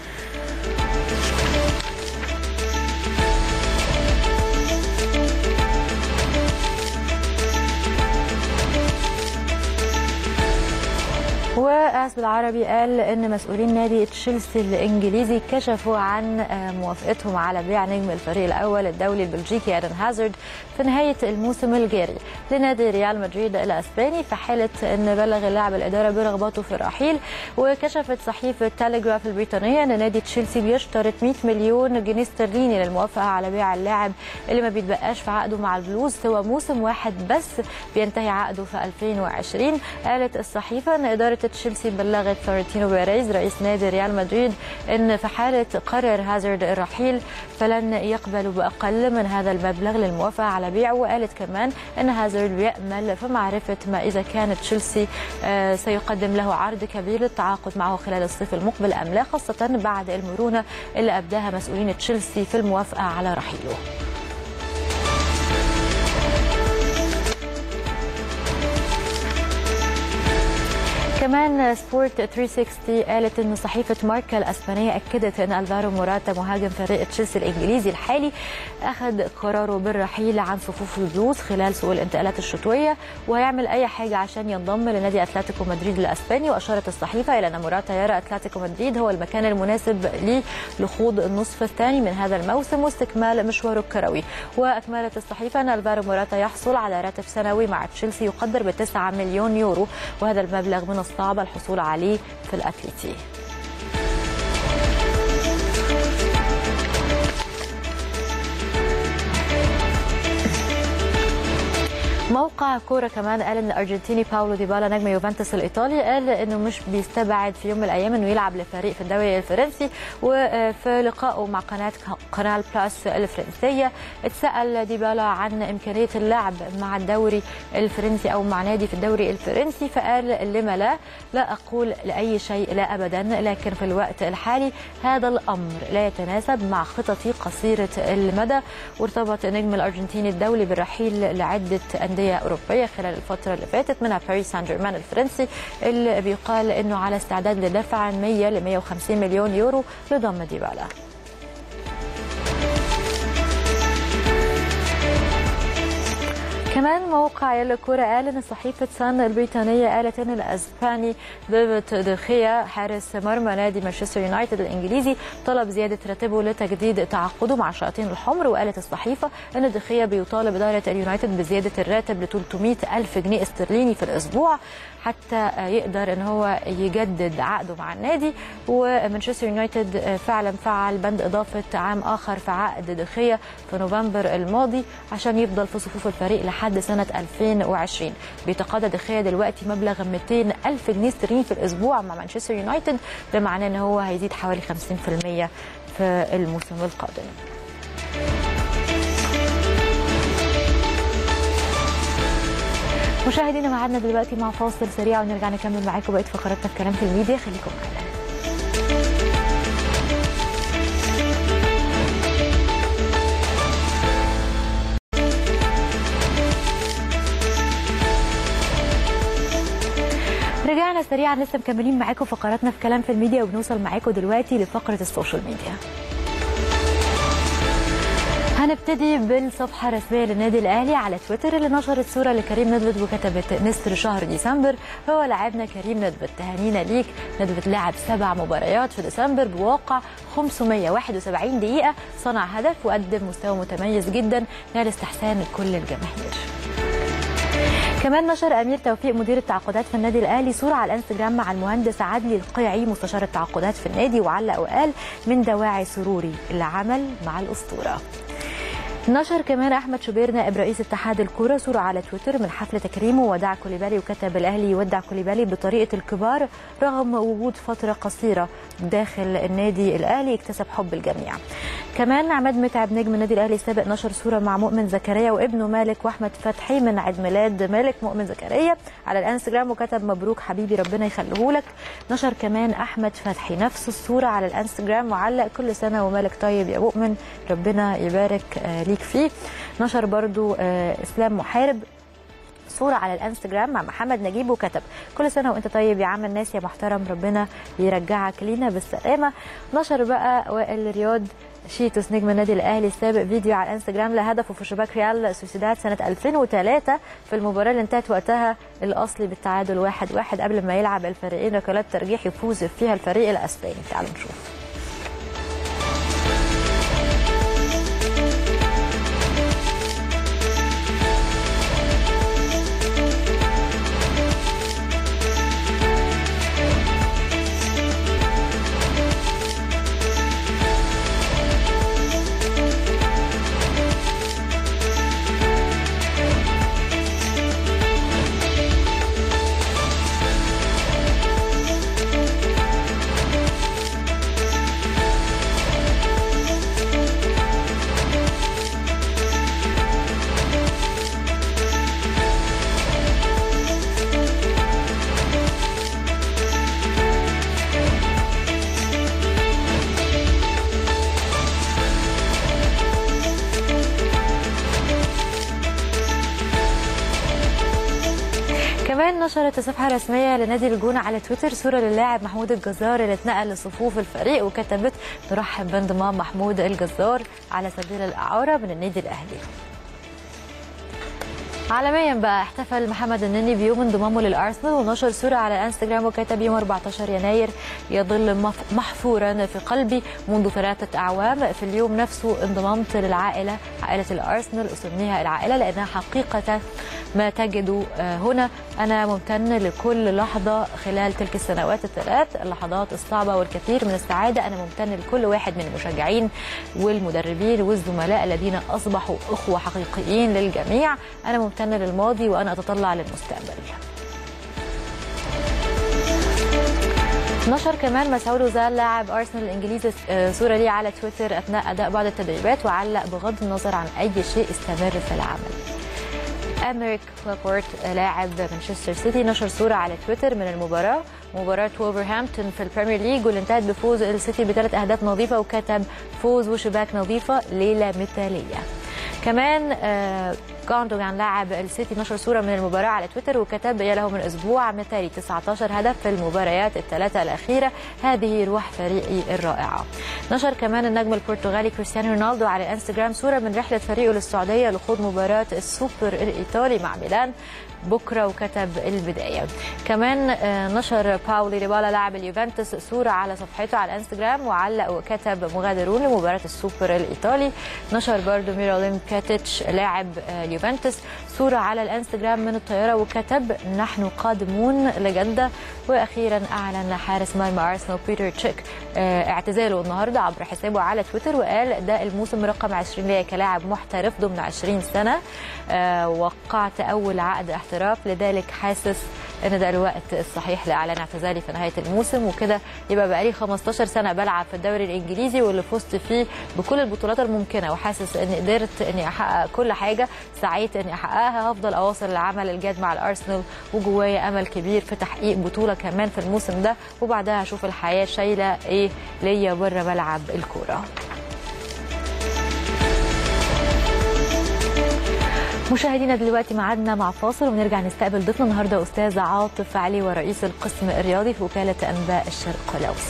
وآس بالعربي قال ان مسؤولين نادي تشيلسي الانجليزي كشفوا عن موافقتهم على بيع نجم الفريق الاول الدولي البلجيكي ايدن هازارد في نهايه الموسم الجاري لنادي ريال مدريد الاسباني في حاله ان بلغ اللاعب الاداره برغبته في الرحيل. وكشفت صحيفه تيليجراف البريطانيه ان نادي تشيلسي بيشترط 100 مليون جنيه استرليني للموافقه على بيع اللاعب اللي ما بيتبقاش في عقده مع البلوز سوى موسم واحد بس بينتهي عقده في 2020. قالت الصحيفه ان اداره تشيلسي بلغت فلورنتينو بيريز رئيس نادي ريال مدريد ان في حاله قرر هازارد الرحيل فلن يقبلوا باقل من هذا المبلغ للموافقه على بيعه. وقالت كمان ان هازارد بيامل في معرفه ما اذا كانت تشيلسي سيقدم له عرض كبير للتعاقد معه خلال الصيف المقبل ام لا، خاصه بعد المرونه اللي ابداها مسؤولين تشيلسي في الموافقه على رحيله. كمان سبورت 360 قالت ان صحيفه ماركا الاسبانيه اكدت ان الفارو موراتا مهاجم فريق تشيلسي الانجليزي الحالي اخذ قراره بالرحيل عن صفوف البلوز خلال سوق الانتقالات الشتويه وهيعمل اي حاجه عشان ينضم لنادي اتلتيكو مدريد الاسباني. واشارت الصحيفه الى ان موراتا يرى اتلتيكو مدريد هو المكان المناسب ليه لخوض النصف الثاني من هذا الموسم واستكمال مشواره الكروي. واكملت الصحيفه ان الفارو موراتا يحصل على راتب سنوي مع تشيلسي يقدر ب9 مليون يورو، وهذا المبلغ من الصعب الحصول عليه في الأتليتي. موقع كوره كمان قال ان الارجنتيني باولو ديبالا نجم يوفنتوس الايطالي قال انه مش بيستبعد في يوم من الايام انه يلعب لفريق في الدوري الفرنسي. وفي لقائه مع قناه بلاس الفرنسيه اتسال ديبالا عن امكانيه اللعب مع الدوري الفرنسي او مع نادي في الدوري الفرنسي، فقال لما لا اقول لاي شيء لا ابدا، لكن في الوقت الحالي هذا الامر لا يتناسب مع خططي قصيره المدى. وارتبط النجم الارجنتيني الدولي بالرحيل لعده أندية أوروبية خلال الفترة اللي فاتت، منها باريس سان جيرمان الفرنسي اللي بيقال أنه على استعداد لدفع 100 ل 150 مليون يورو لضم ديبالا. كمان موقع يلا كورة قال ان صحيفة سان البريطانية قالت ان الاسباني ديفيد دخيا حارس مرمى نادي مانشستر يونايتد الانجليزي طلب زيادة راتبه لتجديد تعاقده مع الشياطين الحمر. وقالت الصحيفة ان دخيا بيطالب إدارة اليونايتد بزيادة الراتب ل 300 ألف جنيه استرليني في الاسبوع حتى يقدر ان هو يجدد عقده مع النادي. ومانشستر يونايتد فعلا فعل بند اضافة عام اخر في عقد دخيا في نوفمبر الماضي عشان يفضل في صفوف الفريق لحد سنة 2020. بيتقاضى دخيا دلوقتي مبلغ 200 ألف جنيه استرليني في الأسبوع مع مانشستر يونايتد، ده معناه ان هو هيزيد حوالي 50% في الموسم القادم. مشاهدينا معادنا دلوقتي مع فاصل سريع ونرجع نكمل معاكم بقية فقراتنا في كلام في الميديا، خليكم معانا. رجعنا سريعا، لسه مكملين معاكم فقراتنا في كلام في الميديا وبنوصل معاكم دلوقتي لفقرة السوشيال ميديا. هنبتدي بالصفحة الرسمية للنادي الأهلي على تويتر اللي نشرت صورة لكريم ندفد وكتبت نسر شهر ديسمبر هو لاعبنا كريم ندفد، تهانينا ليك. ندفد لعب 7 مباريات في ديسمبر بواقع 571 دقيقة، صنع هدف وقدم مستوى متميز جدا نال استحسان كل الجماهير. كمان نشر أمير توفيق مدير التعاقدات في النادي الأهلي صورة على الانستجرام مع المهندس عدلي القيعي مستشار التعاقدات في النادي، وعلق وقال من دواعي سروري العمل مع الأسطورة. نشر كمان احمد شوبير نائب رئيس اتحاد الكوره صوره على تويتر من حفل تكريمه وداع كوليبالي، وكتب الاهلي يودع كوليبالي بطريقه الكبار رغم وجود فتره قصيره داخل النادي الاهلي اكتسب حب الجميع. كمان عماد متعب نجم النادي الاهلي السابق نشر صوره مع مؤمن زكريا وابنه مالك واحمد فتحي من عيد ميلاد مالك مؤمن زكريا على الانستجرام وكتب مبروك حبيبي ربنا يخليهولك. نشر كمان احمد فتحي نفس الصوره على الانستجرام وعلق كل سنه ومالك طيب يا مؤمن ربنا يبارك ليك فيه. نشر برضو اسلام محارب صورة على الانستجرام مع محمد نجيب وكتب كل سنة وانت طيب يا عم الناس يا محترم ربنا يرجعك لينا بالسلامة. نشر بقى وائل رياض شيتوس نجم النادي الاهلي السابق فيديو على الانستجرام لهدفه في شباك ريال سوسيداد سنة 2003 في المباراة اللي انتهت وقتها الاصلي بالتعادل 1-1 قبل ما يلعب الفريقين ركلات ترجيح يفوز فيها الفريق الاسباني. تعالوا نشوف. كمان نشرت الصفحة الرسمية لنادي الجونة على تويتر صورة للاعب محمود الجزار اللي اتنقل لصفوف الفريق وكتبت نرحب بانضمام محمود الجزار على سبيل الإعارة من النادي الأهلي. عالميا بقى احتفل محمد النني بيوم انضمامه للأرسنال ونشر صورة على الانستجرام وكتب يوم 14 يناير يظل محفورا في قلبي منذ 3 أعوام. في اليوم نفسه انضممت للعائلة عائلة الأرسنال، أسميها العائلة لأنها حقيقة ما تجد هنا. أنا ممتن لكل لحظة خلال تلك السنوات الثلاث، اللحظات الصعبة والكثير من السعادة. أنا ممتن لكل واحد من المشجعين والمدربين والزملاء الذين أصبحوا أخوة حقيقيين للجميع. أنا ممتن للماضي وأنا أتطلع للمستقبل. نشر كمان مسعود وزال لاعب أرسنال الإنجليزي صورة ليه على تويتر أثناء أداء بعض التدريبات وعلق بغض النظر عن أي شيء استمر في العمل. أمريك كلاكورت لاعب مانشستر سيتي نشر صورة على تويتر من مباراة وولفرهامبتون في البريمير ليج واللي انتهت بفوز السيتي ب3 أهداف نظيفة وكتب فوز وشباك نظيفة ليلة مثالية. كمان جاندوجان لاعب السيتي نشر صورة من المباراة على تويتر وكتب: يا له من أسبوع مثالي، 19 هدف في المباريات الثلاثة الأخيرة، هذه روح فريقي الرائعة. نشر كمان النجم البرتغالي كريستيانو رونالدو على انستغرام صورة من رحلة فريقه للسعودية لخوض مباراة السوبر الإيطالي مع ميلان بكرة وكتب البداية. كمان نشر باولي ديبالا لاعب اليوفنتوس صورة على صفحته على الانستغرام وعلق وكتب: مغادرون لمباراة السوبر الإيطالي. نشر برضو ميراليم بياتيتش لاعب اليوفنتوس صورة على الانستغرام من الطيارة وكتب: نحن قادمون لجدة. وأخيرا أعلن حارس مرمى أرسنال بيتر تشيك اعتزاله النهاردة عبر حسابه على تويتر، وقال: ده الموسم رقم 20 ليا كلاعب محترف ضمن 20 سنة، وقعت أول عقد احتراف، لذلك حاسس ان ده الوقت الصحيح لاعلان اعتزالي في نهايه الموسم، وكده يبقى بقالي 15 سنه بلعب في الدوري الانجليزي واللي فزت فيه بكل البطولات الممكنه، وحاسس اني قدرت اني احقق كل حاجه سعيت اني احققها. هفضل اواصل العمل الجاد مع الارسنال وجوايا امل كبير في تحقيق بطوله كمان في الموسم ده، وبعدها هشوف الحياه شايله ايه ليا بره ملعب الكوره. مشاهدينا دلوقتي معادنا مع فاصل ونرجع نستقبل ضيفنا النهارده استاذ عاطف علي ورئيس القسم الرياضي في وكاله انباء الشرق الاوسط.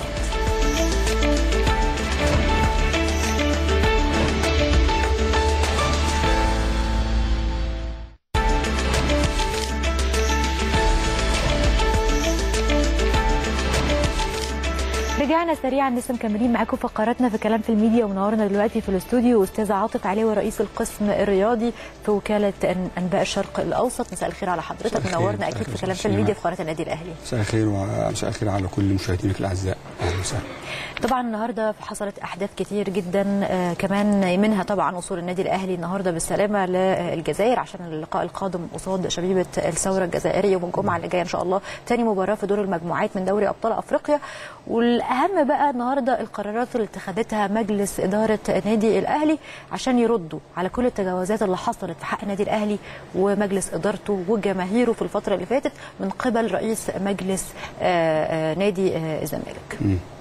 رجعنا سريعا لسه مكملين معاكم فقراتنا في كلام في الميديا، ومنورنا دلوقتي في الاستوديو استاذ عاطف علي ورئيس القسم الرياضي في وكاله انباء الشرق الاوسط. مساء الخير على حضرتك، منورنا اكيد في كلام في الميديا في قناه النادي الاهلي. مساء الخير ومساء الخير على كل مشاهدينك الاعزاء. اهلا وسهلا. طبعا النهارده حصلت احداث كتير جدا، كمان منها طبعا وصول النادي الاهلي النهارده بالسلامه للجزائر عشان اللقاء القادم قصاد شبيبه الثوره الجزائريه يوم الجمعه اللي جايه ان شاء الله، ثاني مباراه في دور المجموعات من دوري ابطال افريقيا. والاهم بقى النهارده القرارات اللي اتخذتها مجلس اداره النادي الاهلي عشان يردوا على كل التجاوزات اللي حصلت في حق النادي الاهلي ومجلس ادارته وجماهيره في الفتره اللي فاتت من قبل رئيس مجلس نادي الزمالك.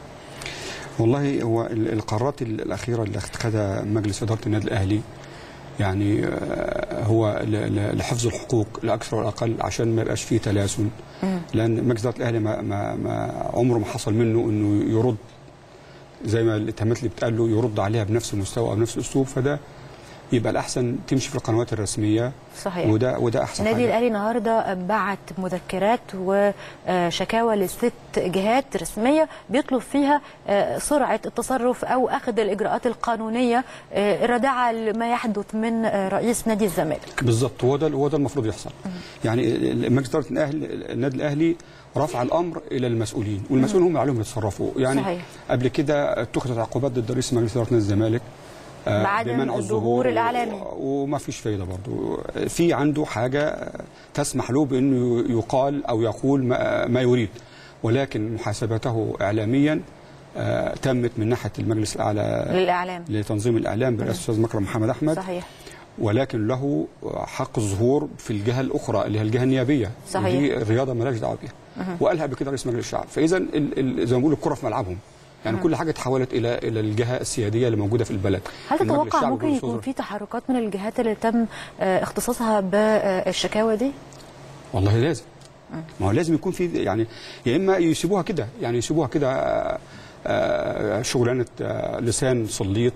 والله هو القرارات الاخيره اللي اتخذها مجلس اداره النادي الاهلي يعني هو لحفظ الحقوق لا اكثر ولا اقل، عشان ما يبقاش فيه تلاسن، لان مجلس اداره الاهلي ما عمره ما حصل منه انه يرد زي ما الاتهامات اللي بتقال له يرد عليها بنفس المستوى او بنفس الاسلوب، فده يبقى الاحسن تمشي في القنوات الرسميه. صحيح. وده احسن حاجه. النادي الاهلي النهارده بعت مذكرات وشكاوى لست جهات رسميه بيطلب فيها سرعه التصرف او اخذ الاجراءات القانونيه رداعه لما يحدث من رئيس نادي الزمالك. بالظبط، هو ده المفروض يحصل. يعني مجلس اداره النادي الاهلي رفع الامر الى المسؤولين، والمسؤولين هم عليهم يتصرفوا. يعني صحيح. قبل كده اتخذت عقوبات ضد رئيس مجلس اداره نادي الزمالك بعدم الظهور الاعلامي، وما فيش فايده برضه. في عنده حاجه تسمح له بانه يقال او يقول ما يريد، ولكن محاسبته اعلاميا تمت من ناحيه المجلس الاعلى للاعلام لتنظيم الاعلام برئاسه الاستاذ مكرم محمد احمد. صحيح. ولكن له حق الظهور في الجهه الاخرى اللي هي الجهه النيابيه. صحيح. ودي الرياضه مالهاش دعوه بيها. وقالها قبل كده رئيس مجلس الشعب. فاذا زي ما بيقولوا الكره في ملعبهم. يعني كل حاجه اتحولت الى الجهه السياديه اللي موجوده في البلد. هل تتوقع ممكن يكون في تحركات من الجهات اللي تم اختصاصها بالشكاوى دي؟ والله لازم. ما هو لازم يكون في، يعني يا اما يسيبوها كده، يعني يسيبوها كده شغلانه لسان سليط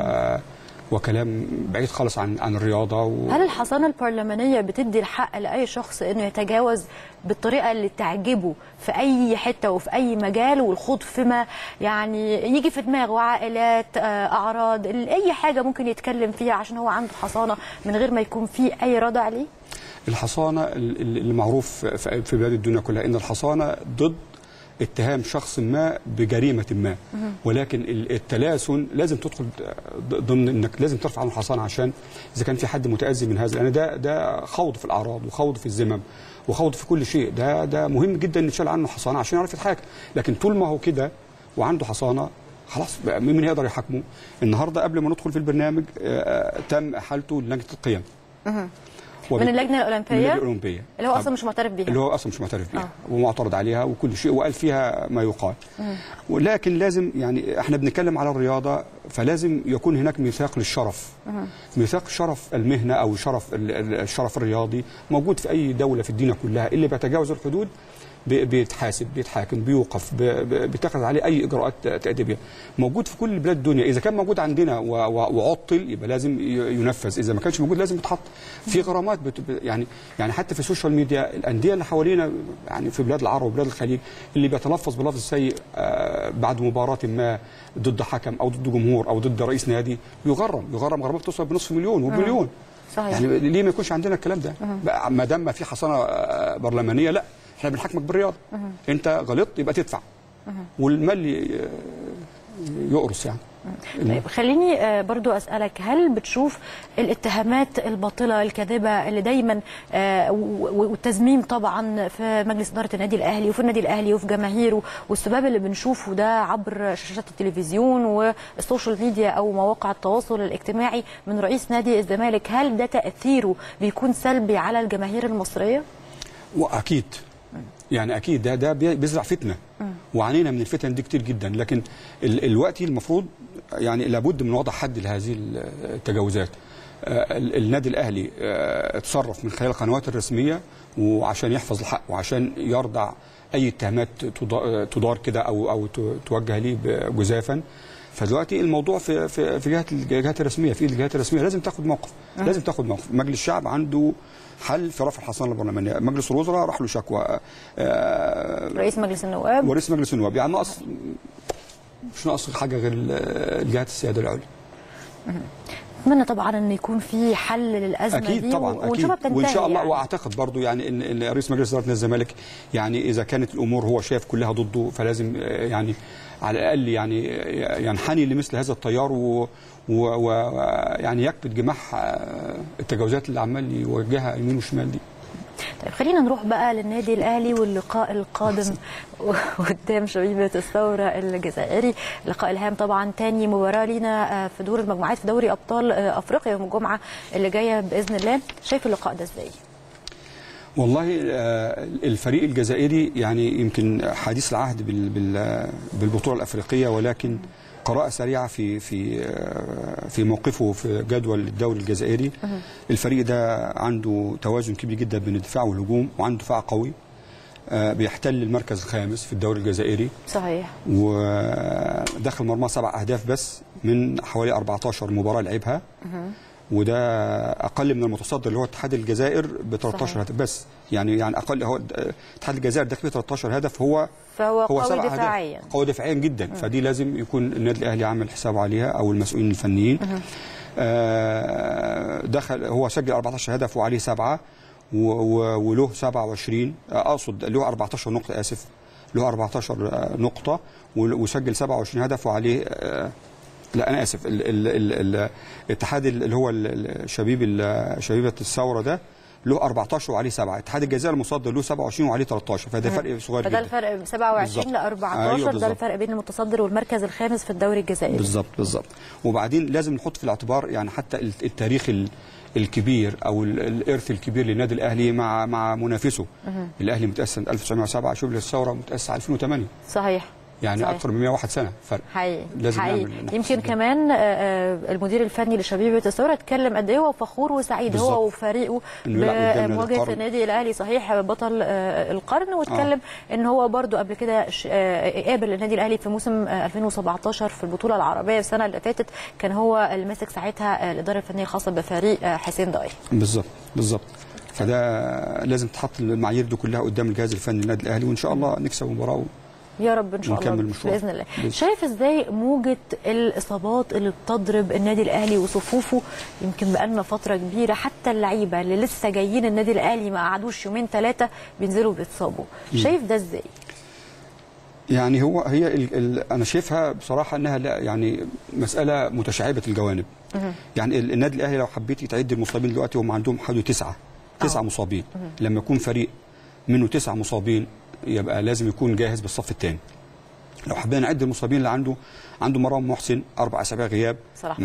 وكلام بعيد خالص عن الرياضه. هل الحصانه البرلمانيه بتدي الحق لاي شخص انه يتجاوز بالطريقه اللي تعجبه في اي حته وفي اي مجال والخوض فيما يعني يجي في دماغه، عائلات، اعراض، اي حاجه ممكن يتكلم فيها عشان هو عنده حصانه من غير ما يكون في اي ردع ليه؟ الحصانه اللي معروف في بلاد الدنيا كلها ان الحصانه ضد اتهام شخص ما بجريمه ما، ولكن التلاسن لازم تدخل ضمن انك لازم ترفع عنه الحصانه، عشان اذا كان في حد متاذي من هذا، لان ده خوض في الاعراض وخوض في الذمم وخوض في كل شيء. ده مهم جدا ان يتشال عنه حصانه عشان يعرف يتحاكم. لكن طول ما هو كده وعنده حصانه خلاص مين يقدر يحاكمه؟ النهارده قبل ما ندخل في البرنامج تم احالته للجنه القيم من اللجنه الاولمبيه، من الأولمبية اللي هو اصلا مش معترف بيها، ومعترض عليها وكل شيء، وقال فيها ما يقال. ولكن لازم، يعني احنا بنتكلم على الرياضه فلازم يكون هناك ميثاق للشرف. ميثاق شرف المهنه او الشرف الرياضي موجود في اي دوله في الدنيا كلها. اللي بيتجاوز الحدود بيتحاسب، بيتحاكم، بيوقف، بيتخذ عليه اي اجراءات تاديبيه. موجود في كل بلاد الدنيا. اذا كان موجود عندنا وعطل يبقى لازم ينفذ، اذا ما كانش موجود لازم يتحط في غرامات. يعني حتى في السوشيال ميديا الانديه اللي حوالينا يعني في بلاد العرب وبلاد الخليج اللي بيتلفظ بلفظ سيء بعد مباراه ما ضد حكم او ضد جمهور او ضد رئيس نادي يغرم غرامات توصل بنصف مليون وبمليون. صحيح. يعني ليه ما يكونش عندنا الكلام ده؟ ما دام ما في حصانه برلمانيه، لا احنا بنحكمك بالرياضه. انت غلطت يبقى تدفع والمال يقرص يعني. طيب خليني برضو أسألك، هل بتشوف الاتهامات الباطلة الكاذبة اللي دايما والتزميم طبعا في مجلس إدارة النادي الأهلي وفي النادي الأهلي وفي جماهيره والسباب اللي بنشوفه ده عبر شاشات التلفزيون والسوشيال ميديا أو مواقع التواصل الاجتماعي من رئيس نادي الزمالك، هل ده تأثيره بيكون سلبي على الجماهير المصرية؟ وأكيد يعني اكيد ده بيزرع فتنه، وعانينا من الفتن دي كتير جدا. لكن الوقت المفروض يعني لابد من وضع حد لهذه التجاوزات. النادي الاهلي اتصرف من خلال القنوات الرسميه وعشان يحفظ الحق وعشان يردع اي اتهامات تدار كده او توجه ليه جزافا. فدلوقتي الموضوع في الجهات الرسميه، في ايد الجهات الرسميه لازم تاخد موقف. لازم تاخد موقف. مجلس الشعب عنده حل في رفع الحصانه البرلمانيه، مجلس الوزراء راح له شكوى، رئيس مجلس النواب ورئيس مجلس النواب، يعني مش ناقص حاجه غير الجهات السياده العليا. اتمنى طبعا ان يكون في حل للازمه أكيد دي طبعا وان شاء الله يعني. واعتقد برضو يعني ان رئيس مجلس اداره نادي الزمالك يعني اذا كانت الامور هو شايف كلها ضده فلازم يعني على الاقل يعني ينحني لمثل هذا التيار ويعني يكبت جماح التجاوزات اللي عمال يوجهها يمين وشمال دي. طيب خلينا نروح بقى للنادي الأهلي واللقاء القادم قدام شبيبة الثورة الجزائري. اللقاء الهام طبعا تاني مباراة لينا في دور المجموعات في دوري أبطال أفريقيا يوم الجمعة اللي جاية بإذن الله. شايف اللقاء ده ازاي؟ والله الفريق الجزائري يعني يمكن حديث العهد بالبطولة الأفريقية، ولكن قراءة سريعة في موقفه في جدول الدوري الجزائري. الفريق ده عنده توازن كبير جدا بين الدفاع والهجوم، وعنده دفاع قوي بيحتل المركز الخامس في الدوري الجزائري. صحيح. ودخل مرمى 7 أهداف بس من حوالي 14 مباراة لعبها، وده اقل من المتصدر اللي هو اتحاد الجزائر ب 13 هدف بس. يعني اقل، هو اتحاد الجزائر داخل 13 هدف، فهو قوي دفاعيا، قوي دفاعيا جدا. فدي لازم يكون النادي الاهلي عامل حسابه عليها او المسؤولين الفنيين. دخل هو سجل 14 هدف وعليه 7 وله 27 اقصد له 14 نقطه، اسف، له 14 نقطه وسجل 27 هدف وعليه لا انا اسف الاتحاد اللي هو شبيبه الثوره ده له 14 وعليه 7. اتحاد الجزائر المصدر له 27 وعليه 13، فده فرق صغير جدا. فده الفرق 27 ل 14. أيوة ده الفرق بين المتصدر والمركز الخامس في الدوري الجزائري. بالظبط. وبعدين لازم نحط في الاعتبار يعني حتى التاريخ الكبير او الارث الكبير للنادي الاهلي مع منافسه. الاهلي متاسس 1907، شبيبه الثوره متاسس 2008. صحيح. يعني اكثر من 101 سنه فرق. حقيقي. لازم يمكن كمان المدير الفني لشبيبه الثوره اتكلم قد ايه هو فخور وسعيد هو وفريقه بمواجهه النادي الاهلي، صحيح بطل القرن، واتكلم ان هو برضو قبل كده قابل النادي الاهلي في موسم 2017 في البطوله العربيه السنه اللي فاتت، كان هو اللي ماسك ساعتها الاداره الفنيه الخاصه بفريق حسين ضاي. بالظبط. فده لازم تحط المعايير دي كلها قدام الجهاز الفني للنادي الاهلي، وان شاء الله نكسب المباراه يا رب ان شاء الله باذن الله. شايف ازاي موجه الاصابات اللي بتضرب النادي الاهلي وصفوفه؟ يمكن بقالنا فتره كبيره حتى اللعيبه اللي لسه جايين النادي الاهلي ما قعدوش يومين 3 بينزلوا بيتصابوا. شايف ده ازاي؟ يعني انا شايفها بصراحه انها لا يعني مساله متشعبه الجوانب. يعني النادي الاهلي لو حبيت تعد المصابين دلوقتي هم عندهم حوالي 9 مصابين. لما يكون فريق منه 9 مصابين يبقى لازم يكون جاهز بالصف الثاني. لو حبينا نعد المصابين اللي عنده مروان محسن 4 أسابيع غياب،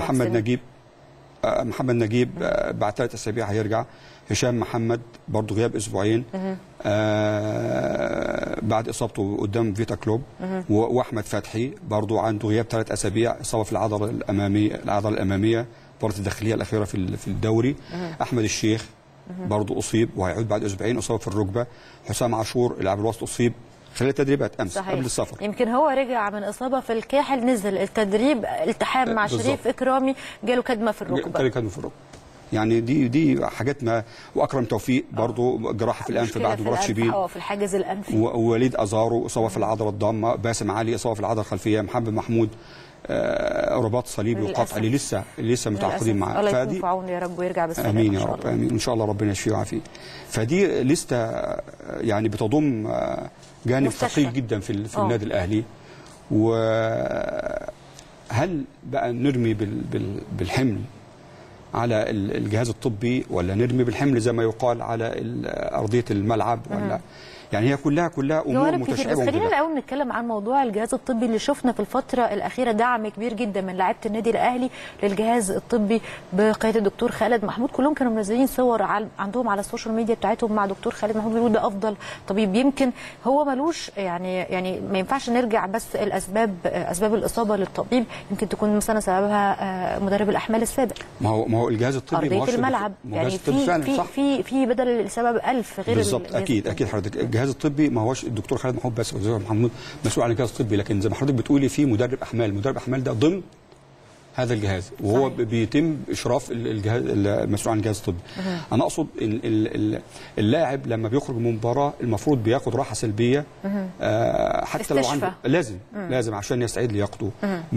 محمد نجيب بعد 3 أسابيع هيرجع، هشام محمد برضه غياب 2 أسبوعين، بعد اصابته قدام فيتا كلوب، واحمد فتحي برضه عنده غياب 3 اسابيع، اصابه في العضله الاماميه برة الداخليه الاخيره في الدوري. احمد الشيخ برضه اصيب وهيعود بعد اسبوعين، اصابه في الركبه. حسام عاشور لاعب الوسط اصيب خلال التدريبات امس قبل السفر. يمكن هو رجع من اصابه في الكاحل، نزل التدريب التحام مع شريف اكرامي، جاله كدمه في الركبه. جاله كدمه في الركبه. يعني دي حاجات ما. واكرم توفيق برضه جراحه في الانف بعد مباراه شبيل في الحاجز الانفي. ووليد ازارو اصابه في العضله الضامه. باسم علي اصابه في العضله الخلفيه. محمد محمود رباط صليبي وقطع اللي لسه متعاقدين معاه. الله يكون في عونه يا رب ويرجع بالسلامه. امين يا رب، امين ان شاء الله، ربنا يشفيه ويعافيه. فدي لسته يعني بتضم جانب ثقيل جدا في النادي الاهلي. وهل بقى نرمي بالحمل على الجهاز الطبي، ولا نرمي بالحمل زي ما يقال على ارضيه الملعب، ولا يعني هي كلها امور متشابهه. بس خلينا الاول نتكلم عن موضوع الجهاز الطبي اللي شفنا في الفتره الاخيره دعم كبير جدا من لاعيبه النادي الاهلي للجهاز الطبي بقياده الدكتور خالد محمود. كلهم كانوا منزلين صور عندهم على السوشيال ميديا بتاعتهم مع دكتور خالد محمود، بيقولوا ده افضل طبيب. يمكن هو ملوش يعني ما ينفعش نرجع بس اسباب الاصابه للطبيب، يمكن تكون مثلا سببها مدرب الاحمال السابق. ما هو الجهاز الطبي ارضيه الملعب، يعني في بدل السبب 1000 غير بالظبط. اكيد حضرتك الجهاز الطبي ما هوش الدكتور خالد محمود بس، الدكتور محمود مسؤول عن الجهاز الطبي، لكن زي ما حضرتك بتقولي في مدرب احمال ده ضمن هذا الجهاز، وهو بيتم اشراف الجهاز المسؤول عن الجهاز الطبي. انا اقصد اللاعب لما بيخرج من مباراه المفروض بياخد راحه سلبيه، حتى لو عنده لازم عشان يستعيد لياقته.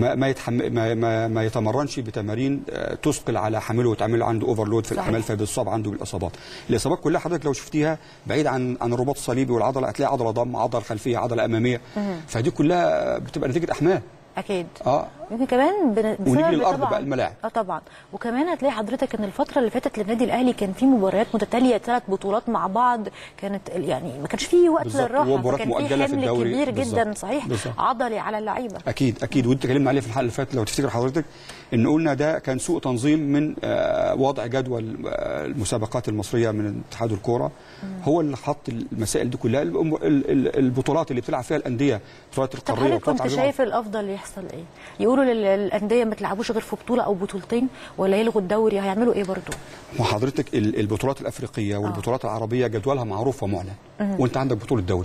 ما يتمرنش بتمارين تثقل على حامله وتعمل عنده اوفرلود في الاحمال فبيصاب عنده بالاصابات. الاصابات كلها حضرتك لو شفتيها بعيد عن الرباط الصليبي والعضله، هتلاقي عضله ضم، عضله خلفيه، عضله اماميه، فدي كلها بتبقى نتيجه احمال. اكيد. يمكن كمان ونيجي للارض بقى الملاعب. طبعا. وكمان هتلاقي حضرتك ان الفتره اللي فاتت للنادي الاهلي كان في مباريات متتاليه، 3 بطولات مع بعض، كانت يعني ما كانش في وقت للراحه، فكان في حمل كبير جدا. صحيح. عضلي على اللعيبه. اكيد وانت اتكلمنا عليه في الحلقه اللي فاتت لو تفتكر حضرتك، ان قلنا ده كان سوء تنظيم من وضع جدول المسابقات المصريه من اتحاد الكوره، هو اللي حط المسائل دي كلها. البطولات اللي بتلعب فيها الانديه، بطولات القاريه. طب كنت شايف الافضل يحصل ايه؟ يقولوا للانديه ما تلعبوش غير في بطوله او بطولتين، ولا يلغوا الدوري؟ هيعملوا ايه برضه؟ وحضرتك البطولات الافريقيه والبطولات العربيه جدولها معروف ومعلن، وانت عندك بطوله دوري.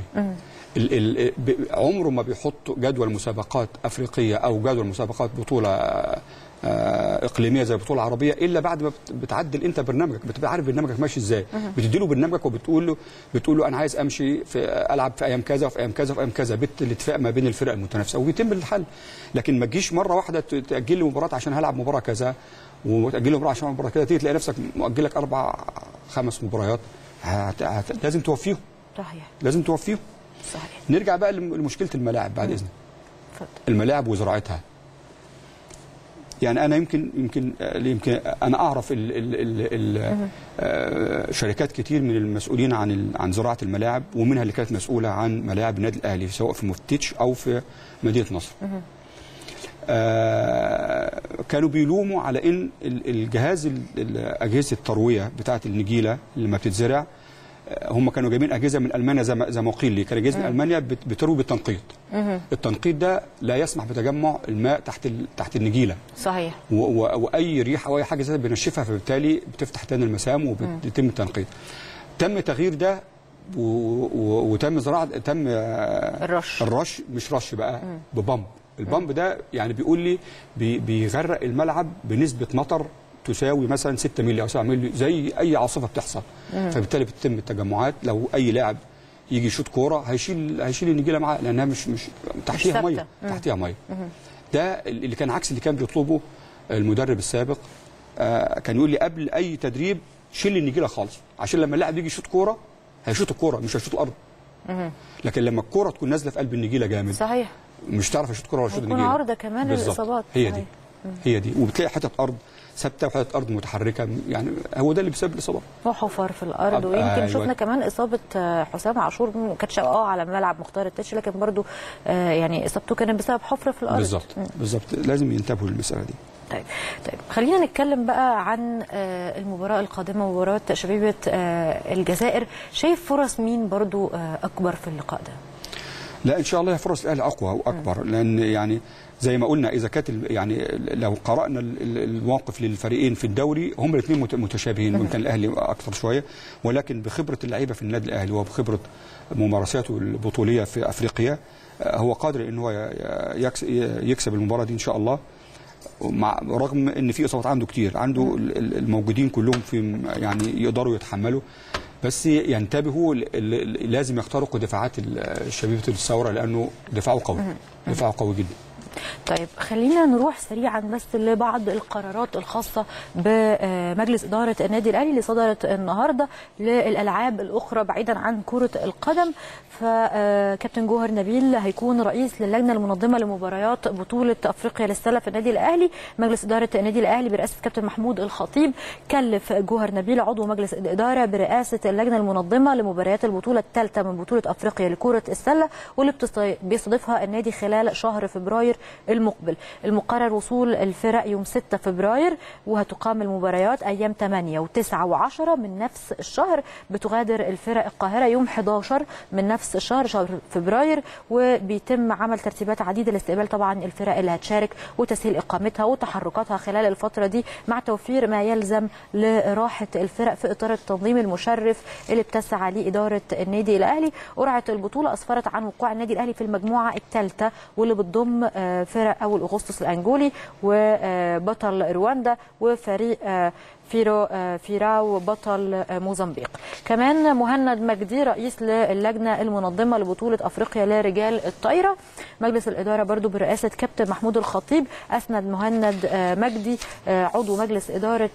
عمره ما بيحط جدول مسابقات افريقيه او جدول مسابقات بطوله اقليميه زي بطوله عربيه الا بعد ما بتعدل انت برنامجك، بتبقى عارف برنامجك ماشي ازاي، بتدي له برنامجك وبتقول له انا عايز امشي العب في ايام كذا وفي ايام كذا وفي ايام كذا، بالاتفاق ما بين الفرق المتنافسه وبيتم الحل. لكن ما تجيش مره واحده تاجل لي مباراه عشان هلعب مباراه كذا، وتاجل لي مباراه عشان مباراه كذا، تيجي تلاقي نفسك مؤجل لك 4-5 مباريات لازم توفيهم. صحيح. لازم توفيهم. صحيح. نرجع بقى لمشكله الملاعب بعد اذنك. الملاعب وزراعتها. يعني انا يمكن انا اعرف شركات كتير من المسؤولين عن زراعه الملاعب، ومنها اللي كانت مسؤوله عن ملاعب النادي الاهلي سواء في مفتش او في مدينه نصر. كانوا بيلوموا على ان الجهاز اجهزه الترويه بتاعه النجيله اللي ما بتتزرع، هم كانوا جايبين اجهزه من المانيا زي ما قيل لي، كان اجهزه من المانيا بتروي بالتنقيط. التنقيط ده لا يسمح بتجمع الماء تحت النجيله. صحيح. واي ريحه او اي حاجه زي بنشفها، فبالتالي بتفتح تاني المسام وبيتم التنقيط. تم تغيير ده وتم زراعه، تم الرش مش رش بقى، ببمب. البمب ده يعني بيقول لي بيغرق الملعب بنسبه مطر تساوي مثلا 6 مللي او 7 مللي زي اي عاصفه بتحصل. فبالتالي بتتم التجمعات، لو اي لاعب يجي يشوط كوره هيشيل النجيله معاه لانها مش تحتيها ميه. تحتيها ميه. ده اللي كان عكس اللي كان بيطلبه المدرب السابق. كان يقول لي قبل اي تدريب شيل النجيله خالص، عشان لما اللاعب يجي يشوط كوره هيشوط الكوره مش هيشوط الارض. لكن لما الكوره تكون نازله في قلب النجيله جامد، صحيح، مش تعرف يشوط كوره ولا يشوط النجيله، يكون عرضه كمان للاصابات. هي دي وبتلاقي حته ارض ثابته وحته ارض متحركه، يعني هو ده اللي بيسبب الاصابات. وحفر في الارض. ويمكن شفنا كمان اصابه حسام عاشور، ما كانتش على ملعب مختار التتش، لكن برضو يعني اصابته كانت بسبب حفر في الارض. بالظبط لازم ينتبهوا للمساله دي. طيب خلينا نتكلم بقى عن المباراه القادمه، مباراه شبيبه الجزائر. شايف فرص مين برضو اكبر في اللقاء ده؟ لا ان شاء الله فرص الاهلي اقوى واكبر، لان يعني زي ما قلنا اذا كانت يعني لو قرانا المواقف للفريقين في الدوري هم الاثنين متشابهين، ويمكن الاهلي اكثر شويه، ولكن بخبره اللعيبه في النادي الاهلي وبخبره ممارساته البطوليه في افريقيا هو قادر ان هو يكسب المباراه دي ان شاء الله، مع رغم ان في اصابات عنده كتير، عنده الموجودين كلهم في يعني يقدروا يتحملوا، بس ينتبهوا لازم يخترقوا دفاعات شبيبه الثوره لانه دفاعه قوي جدا. طيب خلينا نروح سريعا بس لبعض القرارات الخاصه بمجلس اداره النادي الاهلي اللي صدرت النهارده للالعاب الاخرى بعيدا عن كره القدم. فكابتن جوهر نبيل هيكون رئيس للجنه المنظمه لمباريات بطوله افريقيا للسله في النادي الاهلي. مجلس اداره النادي الاهلي برئاسه كابتن محمود الخطيب كلف جوهر نبيل عضو مجلس الاداره برئاسه اللجنه المنظمه لمباريات البطوله الثالثه من بطوله افريقيا لكره السله واللي بيستضيفها النادي خلال شهر فبراير المقبل. المقرر وصول الفرق يوم 6 فبراير، وهتقام المباريات ايام 8 و9 و10 من نفس الشهر. بتغادر الفرق القاهره يوم 11 من نفس الشهر، شهر فبراير، وبيتم عمل ترتيبات عديده لاستقبال طبعا الفرق اللي هتشارك وتسهيل اقامتها وتحركاتها خلال الفتره دي، مع توفير ما يلزم لراحه الفرق في اطار التنظيم المشرف اللي بتسعى ليه اداره النادي الاهلي. قرعه البطوله اسفرت عن وقوع النادي الاهلي في المجموعه الثالثه واللي بتضم فرق اول اغسطس الانجولي وبطل رواندا وفريق فيراو بطل موزمبيق. كمان مهند مجدي رئيس للجنه المنظمه لبطوله افريقيا لرجال الطايره. مجلس الاداره برضو برئاسه كابتن محمود الخطيب اسند مهند مجدي عضو مجلس اداره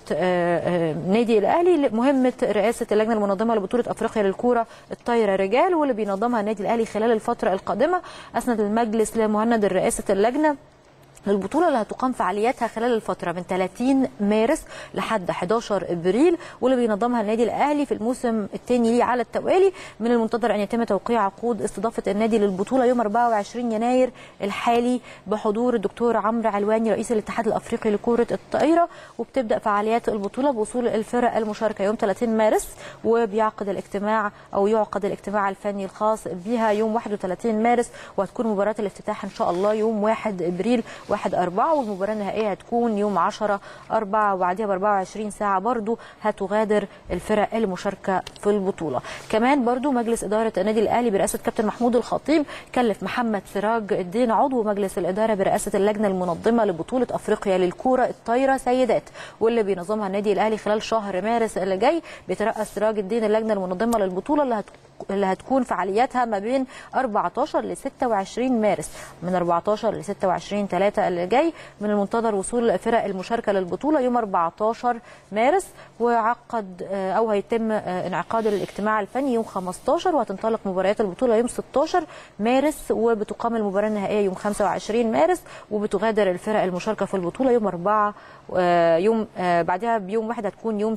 نادي الاهلي مهمه رئاسه اللجنه المنظمه لبطوله افريقيا للكوره الطايره رجال واللي بينظمها النادي الاهلي خلال الفتره القادمه. اسند المجلس لمهند رئاسه اللجنه البطولة اللي هتقام فعالياتها خلال الفترة من 30 مارس لحد 11 ابريل واللي بينظمها النادي الاهلي في الموسم الثاني ليه على التوالي. من المنتظر ان يتم توقيع عقود استضافة النادي للبطولة يوم 24 يناير الحالي بحضور الدكتور عمرو علواني رئيس الاتحاد الافريقي لكرة الطائرة. وبتبدأ فعاليات البطولة بوصول الفرق المشاركة يوم 30 مارس وبيعقد الاجتماع او يعقد الاجتماع الفني الخاص بها يوم 31 مارس وهتكون مباراة الافتتاح ان شاء الله يوم 1 ابريل 1/4 والمباراه النهائيه هتكون يوم 10/4 وبعديها ب 24 ساعه برضو هتغادر الفرق المشاركه في البطوله. كمان برضو مجلس اداره النادي الاهلي برئاسه كابتن محمود الخطيب كلف محمد سراج الدين عضو مجلس الاداره برئاسه اللجنه المنظمه لبطوله افريقيا للكوره الطايره سيدات واللي بينظمها النادي الاهلي خلال شهر مارس اللي جاي. بيترأس سراج الدين اللجنه المنظمه للبطوله اللي هتكون فعالياتها ما بين 14 ل 26 مارس. من 14 ل 26 3 اللي جاي من المنتظر وصول الفرق المشاركه للبطوله يوم 14 مارس وعقد او هيتم انعقاد الاجتماع الفني يوم 15 وهتنطلق مباريات البطوله يوم 16 مارس وبتقام المباراه النهائيه يوم 25 مارس وبتغادر الفرق المشاركه في البطوله يوم 4 يوم بعدها بيوم واحد هتكون يوم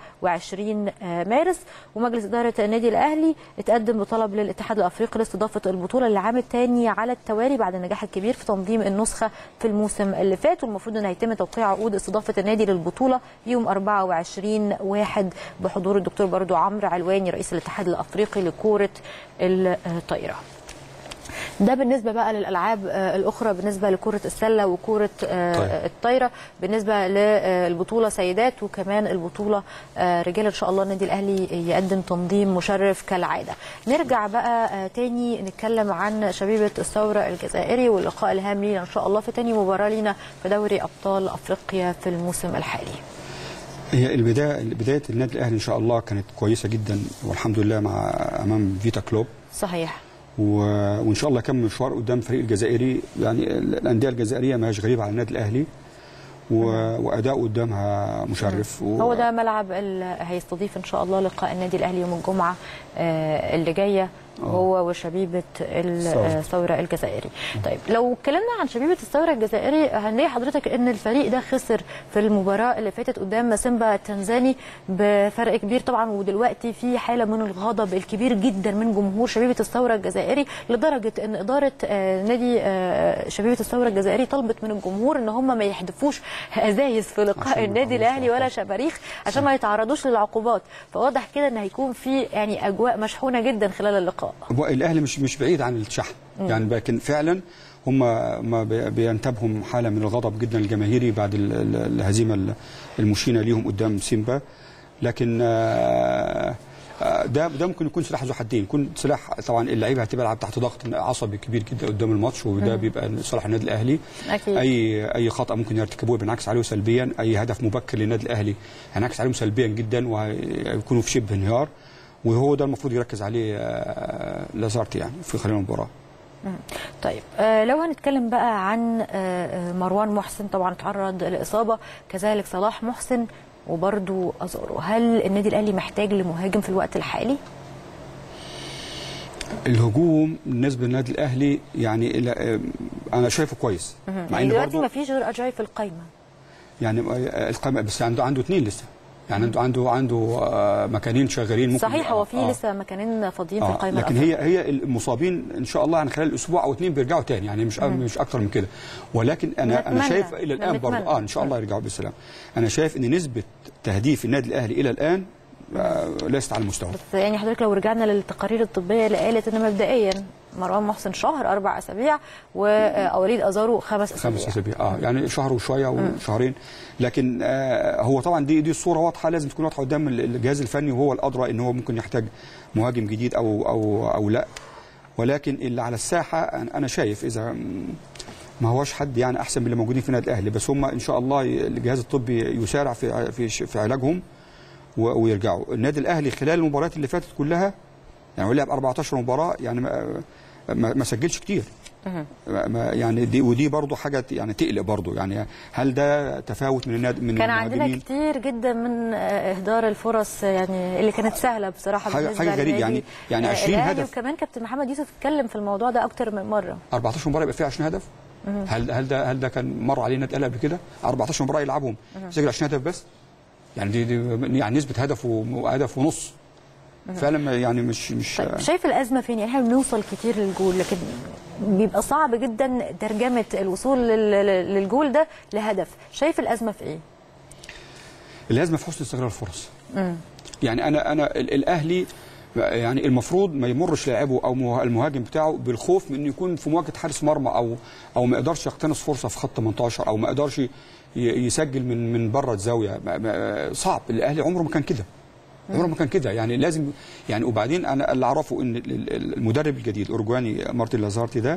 26 مارس. ومجلس اداره النادي الاهلي اتقدم بطلب للاتحاد الافريقي لاستضافه البطوله للعام الثاني على التوالي بعد النجاح الكبير في تنظيم النسخه في الموسم اللي فات والمفروض ان هيتم توقيع عقود استضافه النادي للبطوله يوم 24/1 بحضور الدكتور برضو عمرو علواني رئيس الاتحاد الافريقي لكره الطائره. ده بالنسبه بقى للالعاب الاخرى بالنسبه لكره السله وكره الطايره. بالنسبه للبطوله سيدات وكمان البطوله رجال ان شاء الله النادي الاهلي يقدم تنظيم مشرف كالعاده. نرجع بقى تاني نتكلم عن شبيبه الثوره الجزائري واللقاء الهام لينا ان شاء الله في تاني مباراه لينا في دوري ابطال افريقيا في الموسم الحالي. هي بدايه النادي الاهلي ان شاء الله كانت كويسه جدا والحمد لله امام فيتا كلوب. صحيح. وان شاء الله كم مشوار قدام الفريق الجزائري. يعني الانديه الجزائريه ما هيش غريبه على النادي الاهلي واداء قدامها مشرف. هو ده ملعب اللي هيستضيف ان شاء الله لقاء النادي الاهلي يوم الجمعه اللي جايه هو وشبيبه الثوره الجزائري. طيب لو اتكلمنا عن شبيبه الثوره الجزائري هنلاقي حضرتك ان الفريق ده خسر في المباراه اللي فاتت قدام سيمبا التنزاني بفرق كبير طبعا ودلوقتي في حاله من الغضب الكبير جدا من جمهور شبيبه الثوره الجزائري لدرجه ان اداره نادي شبيبه الثوره الجزائري طلبت من الجمهور ان هم ما يحدفوش ازايز في لقاء النادي الاهلي ولا شباريخ عشان ما يتعرضوش للعقوبات. فواضح كده ان هيكون في يعني اجواء مشحونه جدا خلال اللقاء. الاهلي مش بعيد عن الشحن يعني لكن فعلا هم ما بينتابهم حاله من الغضب جدا الجماهيري بعد الهزيمه المشينه ليهم قدام سيمبا. لكن ده ممكن يكون سلاح ذو حدين، يكون سلاح طبعا اللعيبه هتبقى تحت ضغط عصبي كبير جدا قدام الماتش، وده بيبقى لصالح النادي الاهلي. أكيد. اي خطا ممكن يرتكبوه بينعكس عليه سلبيا، اي هدف مبكر للنادي الاهلي هينعكس عليهم سلبيا جدا وهيكونوا في شبه انهيار، وهو ده المفروض يركز عليه لازارتي يعني في خلال المباراه. طيب لو هنتكلم بقى عن مروان محسن، طبعا تعرض لاصابه، كذلك صلاح محسن وبرضو أزارو، هل النادي الأهلي محتاج لمهاجم في الوقت الحالي؟ الهجوم بالنسبة للنادي الأهلي يعني أنا شايفه كويس، مع إن دلوقتي ما فيش غير أجاي في القايمة. يعني القايمة بس عنده اثنين لسه، يعني عنده مكانين شغالين ممكن. صحيح، هو في لسه مكانين فاضيين في القايمة. لكن هي المصابين ان شاء الله عن خلال اسبوع او اثنين بيرجعوا تاني، يعني مش اكتر من كده. ولكن انا شايف الى الان برضه ان شاء الله يرجعوا بالسلام. انا شايف ان نسبه تهديف النادي الاهلي الى الان ليست على المستوى. بس يعني حضرتك لو رجعنا للتقارير الطبيه اللي قالت ان مبدئيا مروان محسن شهر 4 أسابيع ووليد أزارو 5 أسابيع. 5 أسابيع يعني شهر وشويه وشهرين. لكن هو طبعا دي الصوره واضحه، لازم تكون واضحه قدام الجهاز الفني، وهو الادرى ان هو ممكن يحتاج مهاجم جديد او لا. ولكن اللي على الساحه انا شايف اذا ما هوش حد يعني احسن من اللي موجودين في النادي الاهلي، بس هم ان شاء الله الجهاز الطبي يسارع في علاجهم ويرجعوا. النادي الاهلي خلال المباريات اللي فاتت كلها يعني هو لعب 14 مباراه، يعني ما سجلش كتير. يعني ودي برضه حاجه يعني تقلق برضه. يعني هل ده تفاوت من النادي من كان عندنا كتير جدا من اهدار الفرص يعني اللي كانت سهله بصراحه حاجه غريبه يعني 20 هدف. وكمان كابتن محمد يوسف اتكلم في الموضوع ده اكتر من مره. 14 مباراه يبقى فيها 20 هدف؟ هل ده كان مر علينا النادي الاهلي قبل كده؟ 14 مباراه يلعبهم سجل 20 هدف بس؟ يعني دي يعني نسبه هدف ونص. فعلا يعني مش طيب شايف الازمه فين؟ يعني احنا بنوصل كتير للجول، لكن بيبقى صعب جدا ترجمه الوصول للجول ده لهدف. شايف الازمه في ايه؟ الازمه في حسن استغلال الفرص. يعني انا الاهلي يعني المفروض ما يمرش لاعبه او المهاجم بتاعه بالخوف من انه يكون في مواجهه حارس مرمى او ما يقدرش يقتنص فرصه في خط 18 او ما يقدرش يسجل من بره الزاويه. صعب. الاهلي عمره ما كان كده. عمره ما كان كده. يعني لازم يعني. وبعدين انا اللي اعرفه ان المدرب الجديد الاورجواني مارتن لازارتي ده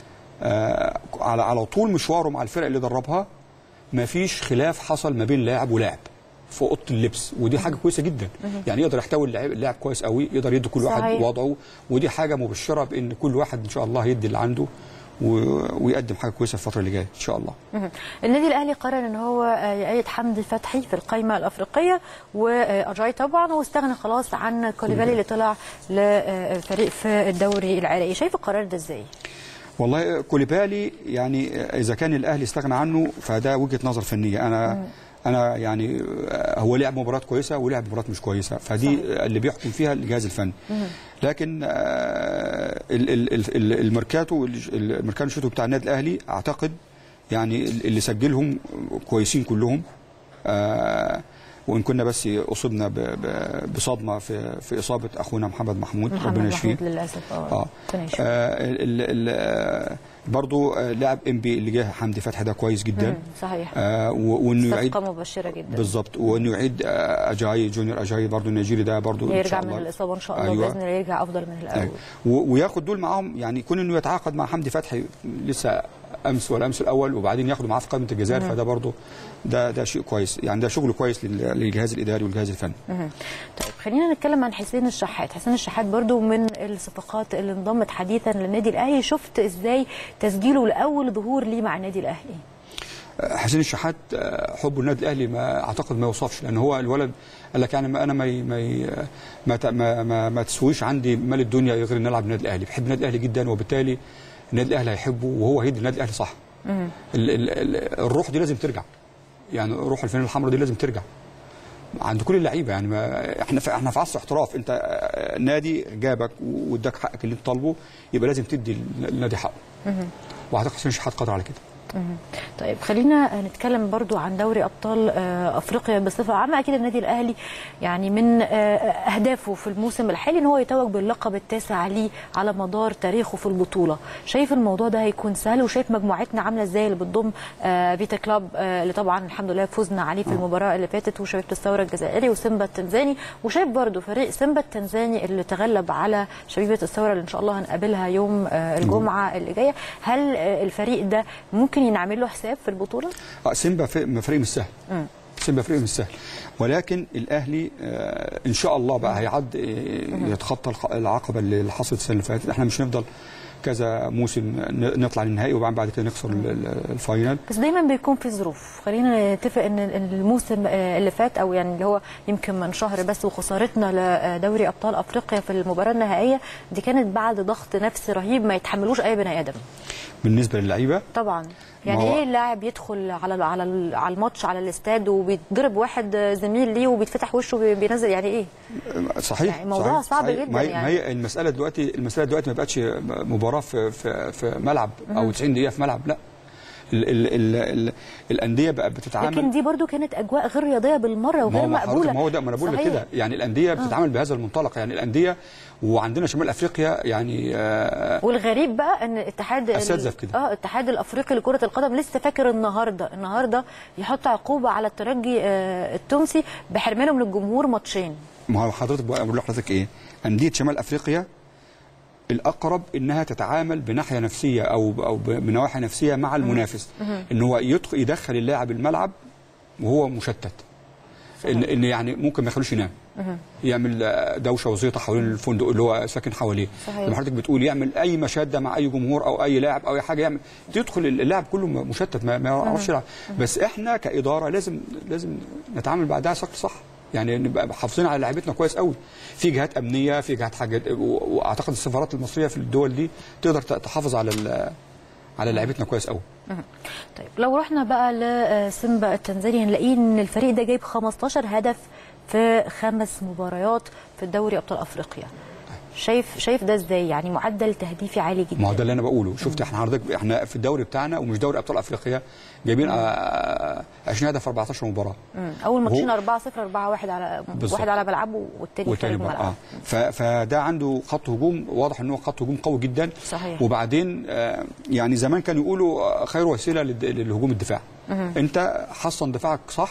على طول مشواره مع الفرق اللي دربها ما فيش خلاف حصل ما بين لاعب ولاعب في اوضه اللبس، ودي حاجه كويسه جدا. يعني يقدر يحتوي اللاعب كويس قوي، يقدر يدي كل واحد وضعه، ودي حاجه مبشره بان كل واحد ان شاء الله يدي اللي عنده ويقدم حاجه كويسه الفتره اللي جايه ان شاء الله. النادي الاهلي قرر ان هو يأيد حمدي فتحي في القائمه الافريقيه واجاي طبعا، واستغنى خلاص عن كوليبالي اللي طلع لفريق في الدوري العراقي. شايف القرار ده ازاي؟ والله كوليبالي يعني اذا كان الاهلي استغنى عنه فده وجهه نظر فنيه. انا يعني هو لعب مباراه كويسه ولعب مباراه مش كويسه، فدي صحيح. اللي بيحكم فيها الجهاز الفني. لكن الميركاتو شوتو بتاع النادي الاهلي اعتقد يعني اللي سجلهم كويسين كلهم. وان كنا بس اصبنا بصدمه في اصابه اخونا محمد محمود ربنا يشفيه للاسف. برضو لاعب انبي اللي جه حمدي فتحي ده كويس جدا. صحيح. وانه يعيد صفقه مبشره جدا بالظبط، وانه يعيد جونيور اجاي برضو النيجيري ده برضو يرجع من الاصابه ان شاء الله. أيوة. باذن الله يرجع افضل من الاول. وياخد دول معاهم، يعني يكون انه يتعاقد مع حمدي فتحي لسه امس ولا امس الاول، وبعدين ياخده معاه في قائمه الجزائر. فده برضو ده شيء كويس، يعني ده شغل كويس للجهاز الاداري والجهاز الفني. طيب خلينا نتكلم عن حسين الشحات برضو من الصفقات اللي انضمت حديثا للنادي الاهلي. شفت ازاي تسجيله لاول ظهور ليه مع النادي الاهلي؟ حسين الشحات حبه النادي الاهلي ما اعتقد ما يوصفش، لان هو الولد قال لك يعني انا ما تسويش عندي مال الدنيا غير ان العب النادي الاهلي. بحب النادي الاهلي جدا، وبالتالي النادي الاهلي هيحبه وهو هيدي النادي الاهلي صح. الروح دي لازم ترجع، يعني روح الفانيلا الحمراء دي لازم ترجع عند كل اللعيبه. يعني احنا في عصر احتراف. انت نادي جابك واداك حقك اللي انت طالبه، يبقى لازم تدي النادي حقه. واعتقد حسين الشحات قادر على كده. طيب خلينا نتكلم برضو عن دوري ابطال افريقيا بصفه عامه. اكيد النادي الاهلي يعني من اهدافه في الموسم الحالي ان هو يتوج باللقب التاسع ليه على مدار تاريخه في البطوله. شايف الموضوع ده هيكون سهل؟ وشايف مجموعتنا عامله ازاي اللي بتضم فيتا كلاب اللي طبعا الحمد لله فزنا عليه في المباراه اللي فاتت، وشبيبه الثوره الجزائري وسيمبا التنزاني، وشايف برضو فريق سيمبا التنزاني اللي تغلب على شبيبه الثوره اللي ان شاء الله هنقابلها يوم الجمعه اللي جايه. هل الفريق ده ممكن ينعمل له حساب في البطوله؟ سيمبا فريق مش سهل. سيمبا فريق مش سهل، ولكن الاهلي ان شاء الله بقى هيعد يتخطى العقبه اللي حصلت السنه اللي فاتت. احنا مش هنفضل كذا موسم نطلع للنهائي وبعدين بعد كده نخسر الفاينل. بس دايما بيكون في ظروف. خلينا نتفق ان الموسم اللي فات او يعني اللي هو يمكن من شهر بس وخسارتنا لدوري ابطال افريقيا في المباراه النهائيه دي كانت بعد ضغط نفسي رهيب ما يتحملوش اي بني ادم. بالنسبه للعيبه طبعا يعني ايه اللاعب يدخل على الماتش على الاستاد وبيضرب واحد زميل ليه وبيتفتح وشه بينزل، يعني ايه؟ صحيح يعني موضوع صعب صحيح. جدا. ما يعني هي المساله دلوقتي ما بقتش مباراه في ملعب او 90 دقيقه في ملعب، لا. الانديه بقى بتتعامل، لكن دي برضو كانت اجواء غير رياضيه بالمره وغير مقبوله. ما هو ده ما انا بقول لك كده، يعني الانديه بتتعامل بهذا المنطلق. يعني الانديه وعندنا شمال افريقيا يعني والغريب بقى ان الاتحاد الافريقي لكره القدم لسه فاكر النهارده يحط عقوبه على الترجي التونسي بحرمانهم للجمهور ماتشين. ما هو حضرتك بقول لحضرتك ايه، انديه شمال افريقيا الاقرب انها تتعامل بناحيه نفسيه او بنواحي نفسيه مع المنافس، ان هو يدخل اللاعب الملعب وهو مشتت، ان يعني ممكن ما يخلوش ينام، يعمل دوشه وزيطه حوالين الفندق اللي هو ساكن حواليه. لما حضرتك بتقول يعمل اي مشاده مع اي جمهور او اي لاعب او اي حاجه، يعمل تدخل اللاعب كله مشتت ما يعرفش يلعب. بس احنا كاداره لازم نتعامل بعدها صح، يعني نبقى حافظين على لعيبتنا كويس قوي. في جهات امنيه، في جهات حاجات، واعتقد السفارات المصريه في الدول دي تقدر تحافظ على لعيبتنا كويس قوي. طيب لو رحنا بقى لسيمبا التنزاني هنلاقي ان الفريق ده جايب 15 هدف في 5 مباريات في الدوري ابطال افريقيا. شايف ده ازاي؟ يعني معدل تهديفي عالي جدا. ما هو ده اللي انا بقوله. شفت احنا في الدوري بتاعنا ومش دوري ابطال افريقيا جايبين 20 هدف في 14 مباراه. اول ماتشين 4-0 4-1 على واحد على ملعبه والتاني في الملعب. فده عنده خط هجوم واضح ان هو خط هجوم قوي جدا. صحيح. وبعدين يعني زمان كانوا يقولوا خير وسيله للهجوم الدفاع. انت حصن دفاعك صح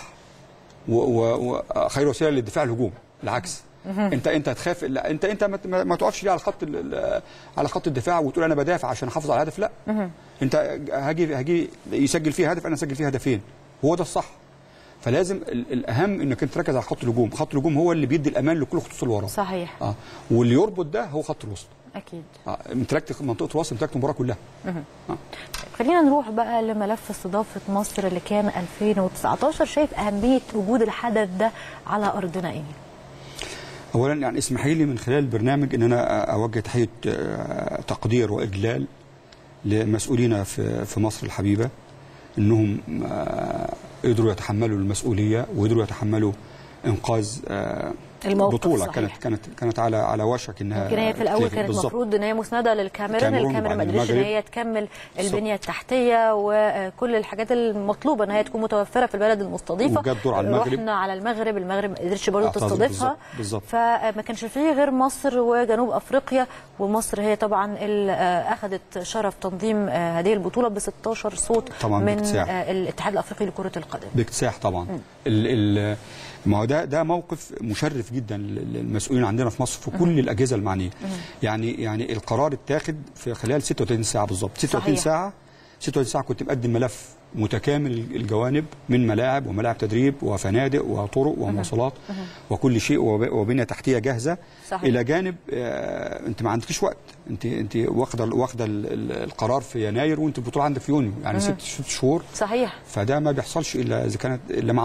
وخير وسيله للدفاع الهجوم. العكس. انت تخاف، لا انت ما تقفش ليه على خط الدفاع وتقول انا بدافع عشان احافظ على الهدف، لا. انت هاجي يسجل فيه هدف انا اسجل فيه هدفين، هو ده الصح. فلازم الاهم انك انت تركز على خط الهجوم. خط الهجوم هو اللي بيدي الامان لكل خطوط اللي وراه. صحيح. واللي يربط ده هو خط الوسط. اكيد. امتلاك منطقه الوسط، امتلاك المباراه كلها. خلينا نروح بقى لملف استضافه مصر اللي كان 2019. شايف اهميه وجود الحدث ده على ارضنا ايه؟ اولا يعني اسمحي لي من خلال البرنامج ان انا اوجه تحيه تقدير واجلال لمسؤولينا في مصر الحبيبه، انهم قدروا يتحملوا المسؤوليه وقدروا يتحملوا انقاذ البطوله. كانت على وشك انها يمكن هي في الاول كانت المفروض ان هي مسنده للكاميرون ما قدرتش ان هي تكمل البنيه التحتيه وكل الحاجات المطلوبه ان هي تكون متوفره في البلد المستضيفه. وجت دور على المغرب. رحنا على المغرب ما قدرتش برضه تستضيفها. بالظبط. فما كانش فيه غير مصر وجنوب افريقيا، ومصر هي طبعا اللي اخذت شرف تنظيم هذه البطوله ب 16 صوت من الاتحاد الافريقي لكره القدم. باكتساح طبعا. ما هو ده موقف مشرف جدا للمسؤولين عندنا في مصر في كل الاجهزه المعنيه. يعني القرار اتاخد في خلال 36 ساعه بالظبط. 36 ساعه كنت مقدم ملف متكامل الجوانب من ملاعب وملاعب تدريب وفنادق وطرق ومواصلات وكل شيء وبنيه تحتيه جاهزه. صحيح. الى جانب انت ما عندكيش وقت، انت واخده القرار في يناير وانت البطوله عندك في يونيو، يعني 6 شهور. صحيح. فده ما بيحصلش الا اذا كانت مع مصر.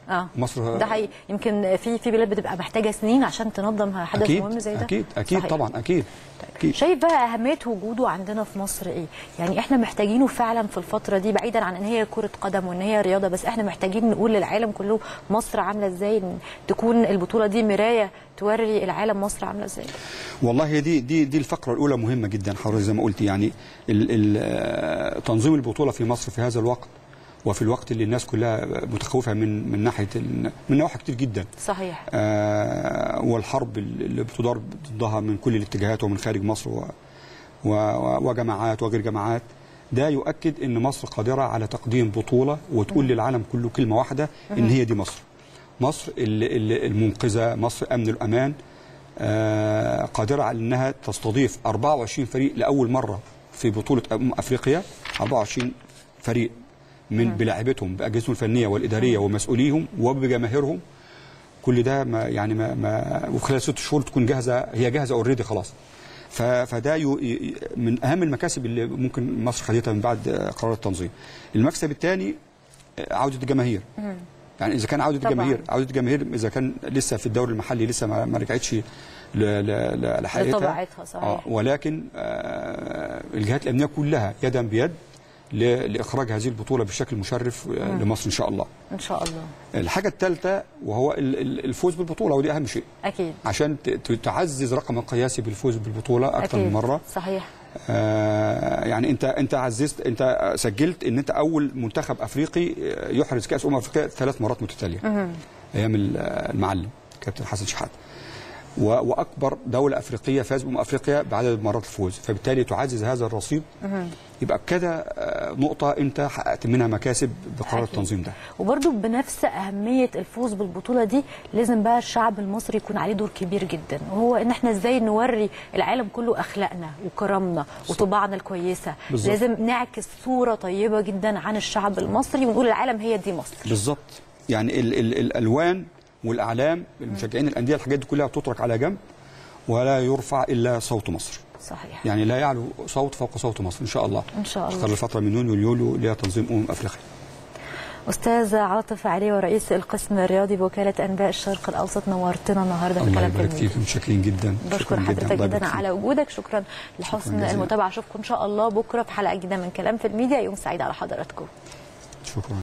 مصر ده حقيقي. يمكن في بلاد بتبقى محتاجه سنين عشان تنظم حدث مهم زي ده. اكيد صحيح. طبعا اكيد. شايف بقى اهميه وجوده عندنا في مصر ايه؟ يعني احنا محتاجينه فعلا في الفتره دي، بعيدا عن ان هي كره قدم وان هي رياضه، بس احنا محتاجين نقول للعالم كله مصر عامله ازاي، تكون البطوله دي مرايه توري العالم مصر عامله ازاي. والله هي دي الفقره الاولى مهمه جدا حضرتك زي ما قلت. يعني تنظيم البطوله في مصر في هذا الوقت، وفي الوقت اللي الناس كلها متخوفه من ناحيه من نواحي كتير جدا. صحيح. والحرب اللي بتدار ضدها من كل الاتجاهات ومن خارج مصر وجماعات وغير جماعات، ده يؤكد ان مصر قادره على تقديم بطوله وتقول للعالم كله كلمه واحده ان هي دي مصر. مصر المنقذه، مصر امن الامان، قادره على انها تستضيف 24 فريق لاول مره في بطوله افريقيا. 24 فريق من بلاعبتهم باجهزتهم الفنيه والاداريه ومسؤوليهم وبجماهيرهم. كل ده وخلال 6 شهور تكون جاهزه، هي جاهزه اوريدي خلاص. فده من اهم المكاسب اللي ممكن مصر خدتها من بعد قرار التنظيم. المكسب الثاني عوده الجماهير. يعني اذا كان عوده الجماهير اذا كان لسه في الدوري المحلي لسه ما رجعتش لحقيقتها لطبيعتها. صحيح. ولكن الجهات الامنيه كلها يدا بيد لاخراج هذه البطوله بشكل مشرف لمصر ان شاء الله. ان شاء الله. الحاجه الثالثه وهو الفوز بالبطوله، ودي اهم شيء. اكيد. عشان تعزز رقم القياسي بالفوز بالبطوله اكثر من مره. صحيح. يعني انت سجلت ان انت اول منتخب افريقي يحرز كاس افريقيا 3 مرات متتاليه. ايام المعلم كابتن حسن شحاته. واكبر دوله افريقيه فاز افريقيا بعدد مرات الفوز، فبالتالي تعزز هذا الرصيد. يبقى كده نقطه انت حققت منها مكاسب بقرار التنظيم ده. وبرده بنفس اهميه الفوز بالبطوله دي لازم بقى الشعب المصري يكون عليه دور كبير جدا، وهو ان احنا ازاي نوري العالم كله اخلاقنا وكرمنا وطباعنا الكويسه. بالزبط. لازم نعكس صوره طيبه جدا عن الشعب المصري ونقول للعالم هي دي مصر. بالظبط. يعني الالوان والاعلام، المشجعين الانديه، الحاجات دي كلها تترك على جنب ولا يرفع الا صوت مصر. صحيح. يعني لا يعلو صوت فوق صوت مصر ان شاء الله. ان شاء الله. خلال الفتره من يونيو ليوليو لتنظيم افريقيا. استاذ عاطف علي ورئيس القسم الرياضي بوكاله انباء الشرق الاوسط، نورتنا النهارده في كلام الله يبارك فيك. متشكرين جدا. بشكر حضرتك جدا على وجودك. شكرا لحسن المتابعه. اشوفكم ان شاء الله بكره في حلقه جديده من كلام في الميديا. يوم سعيد على حضراتكم. شكرا.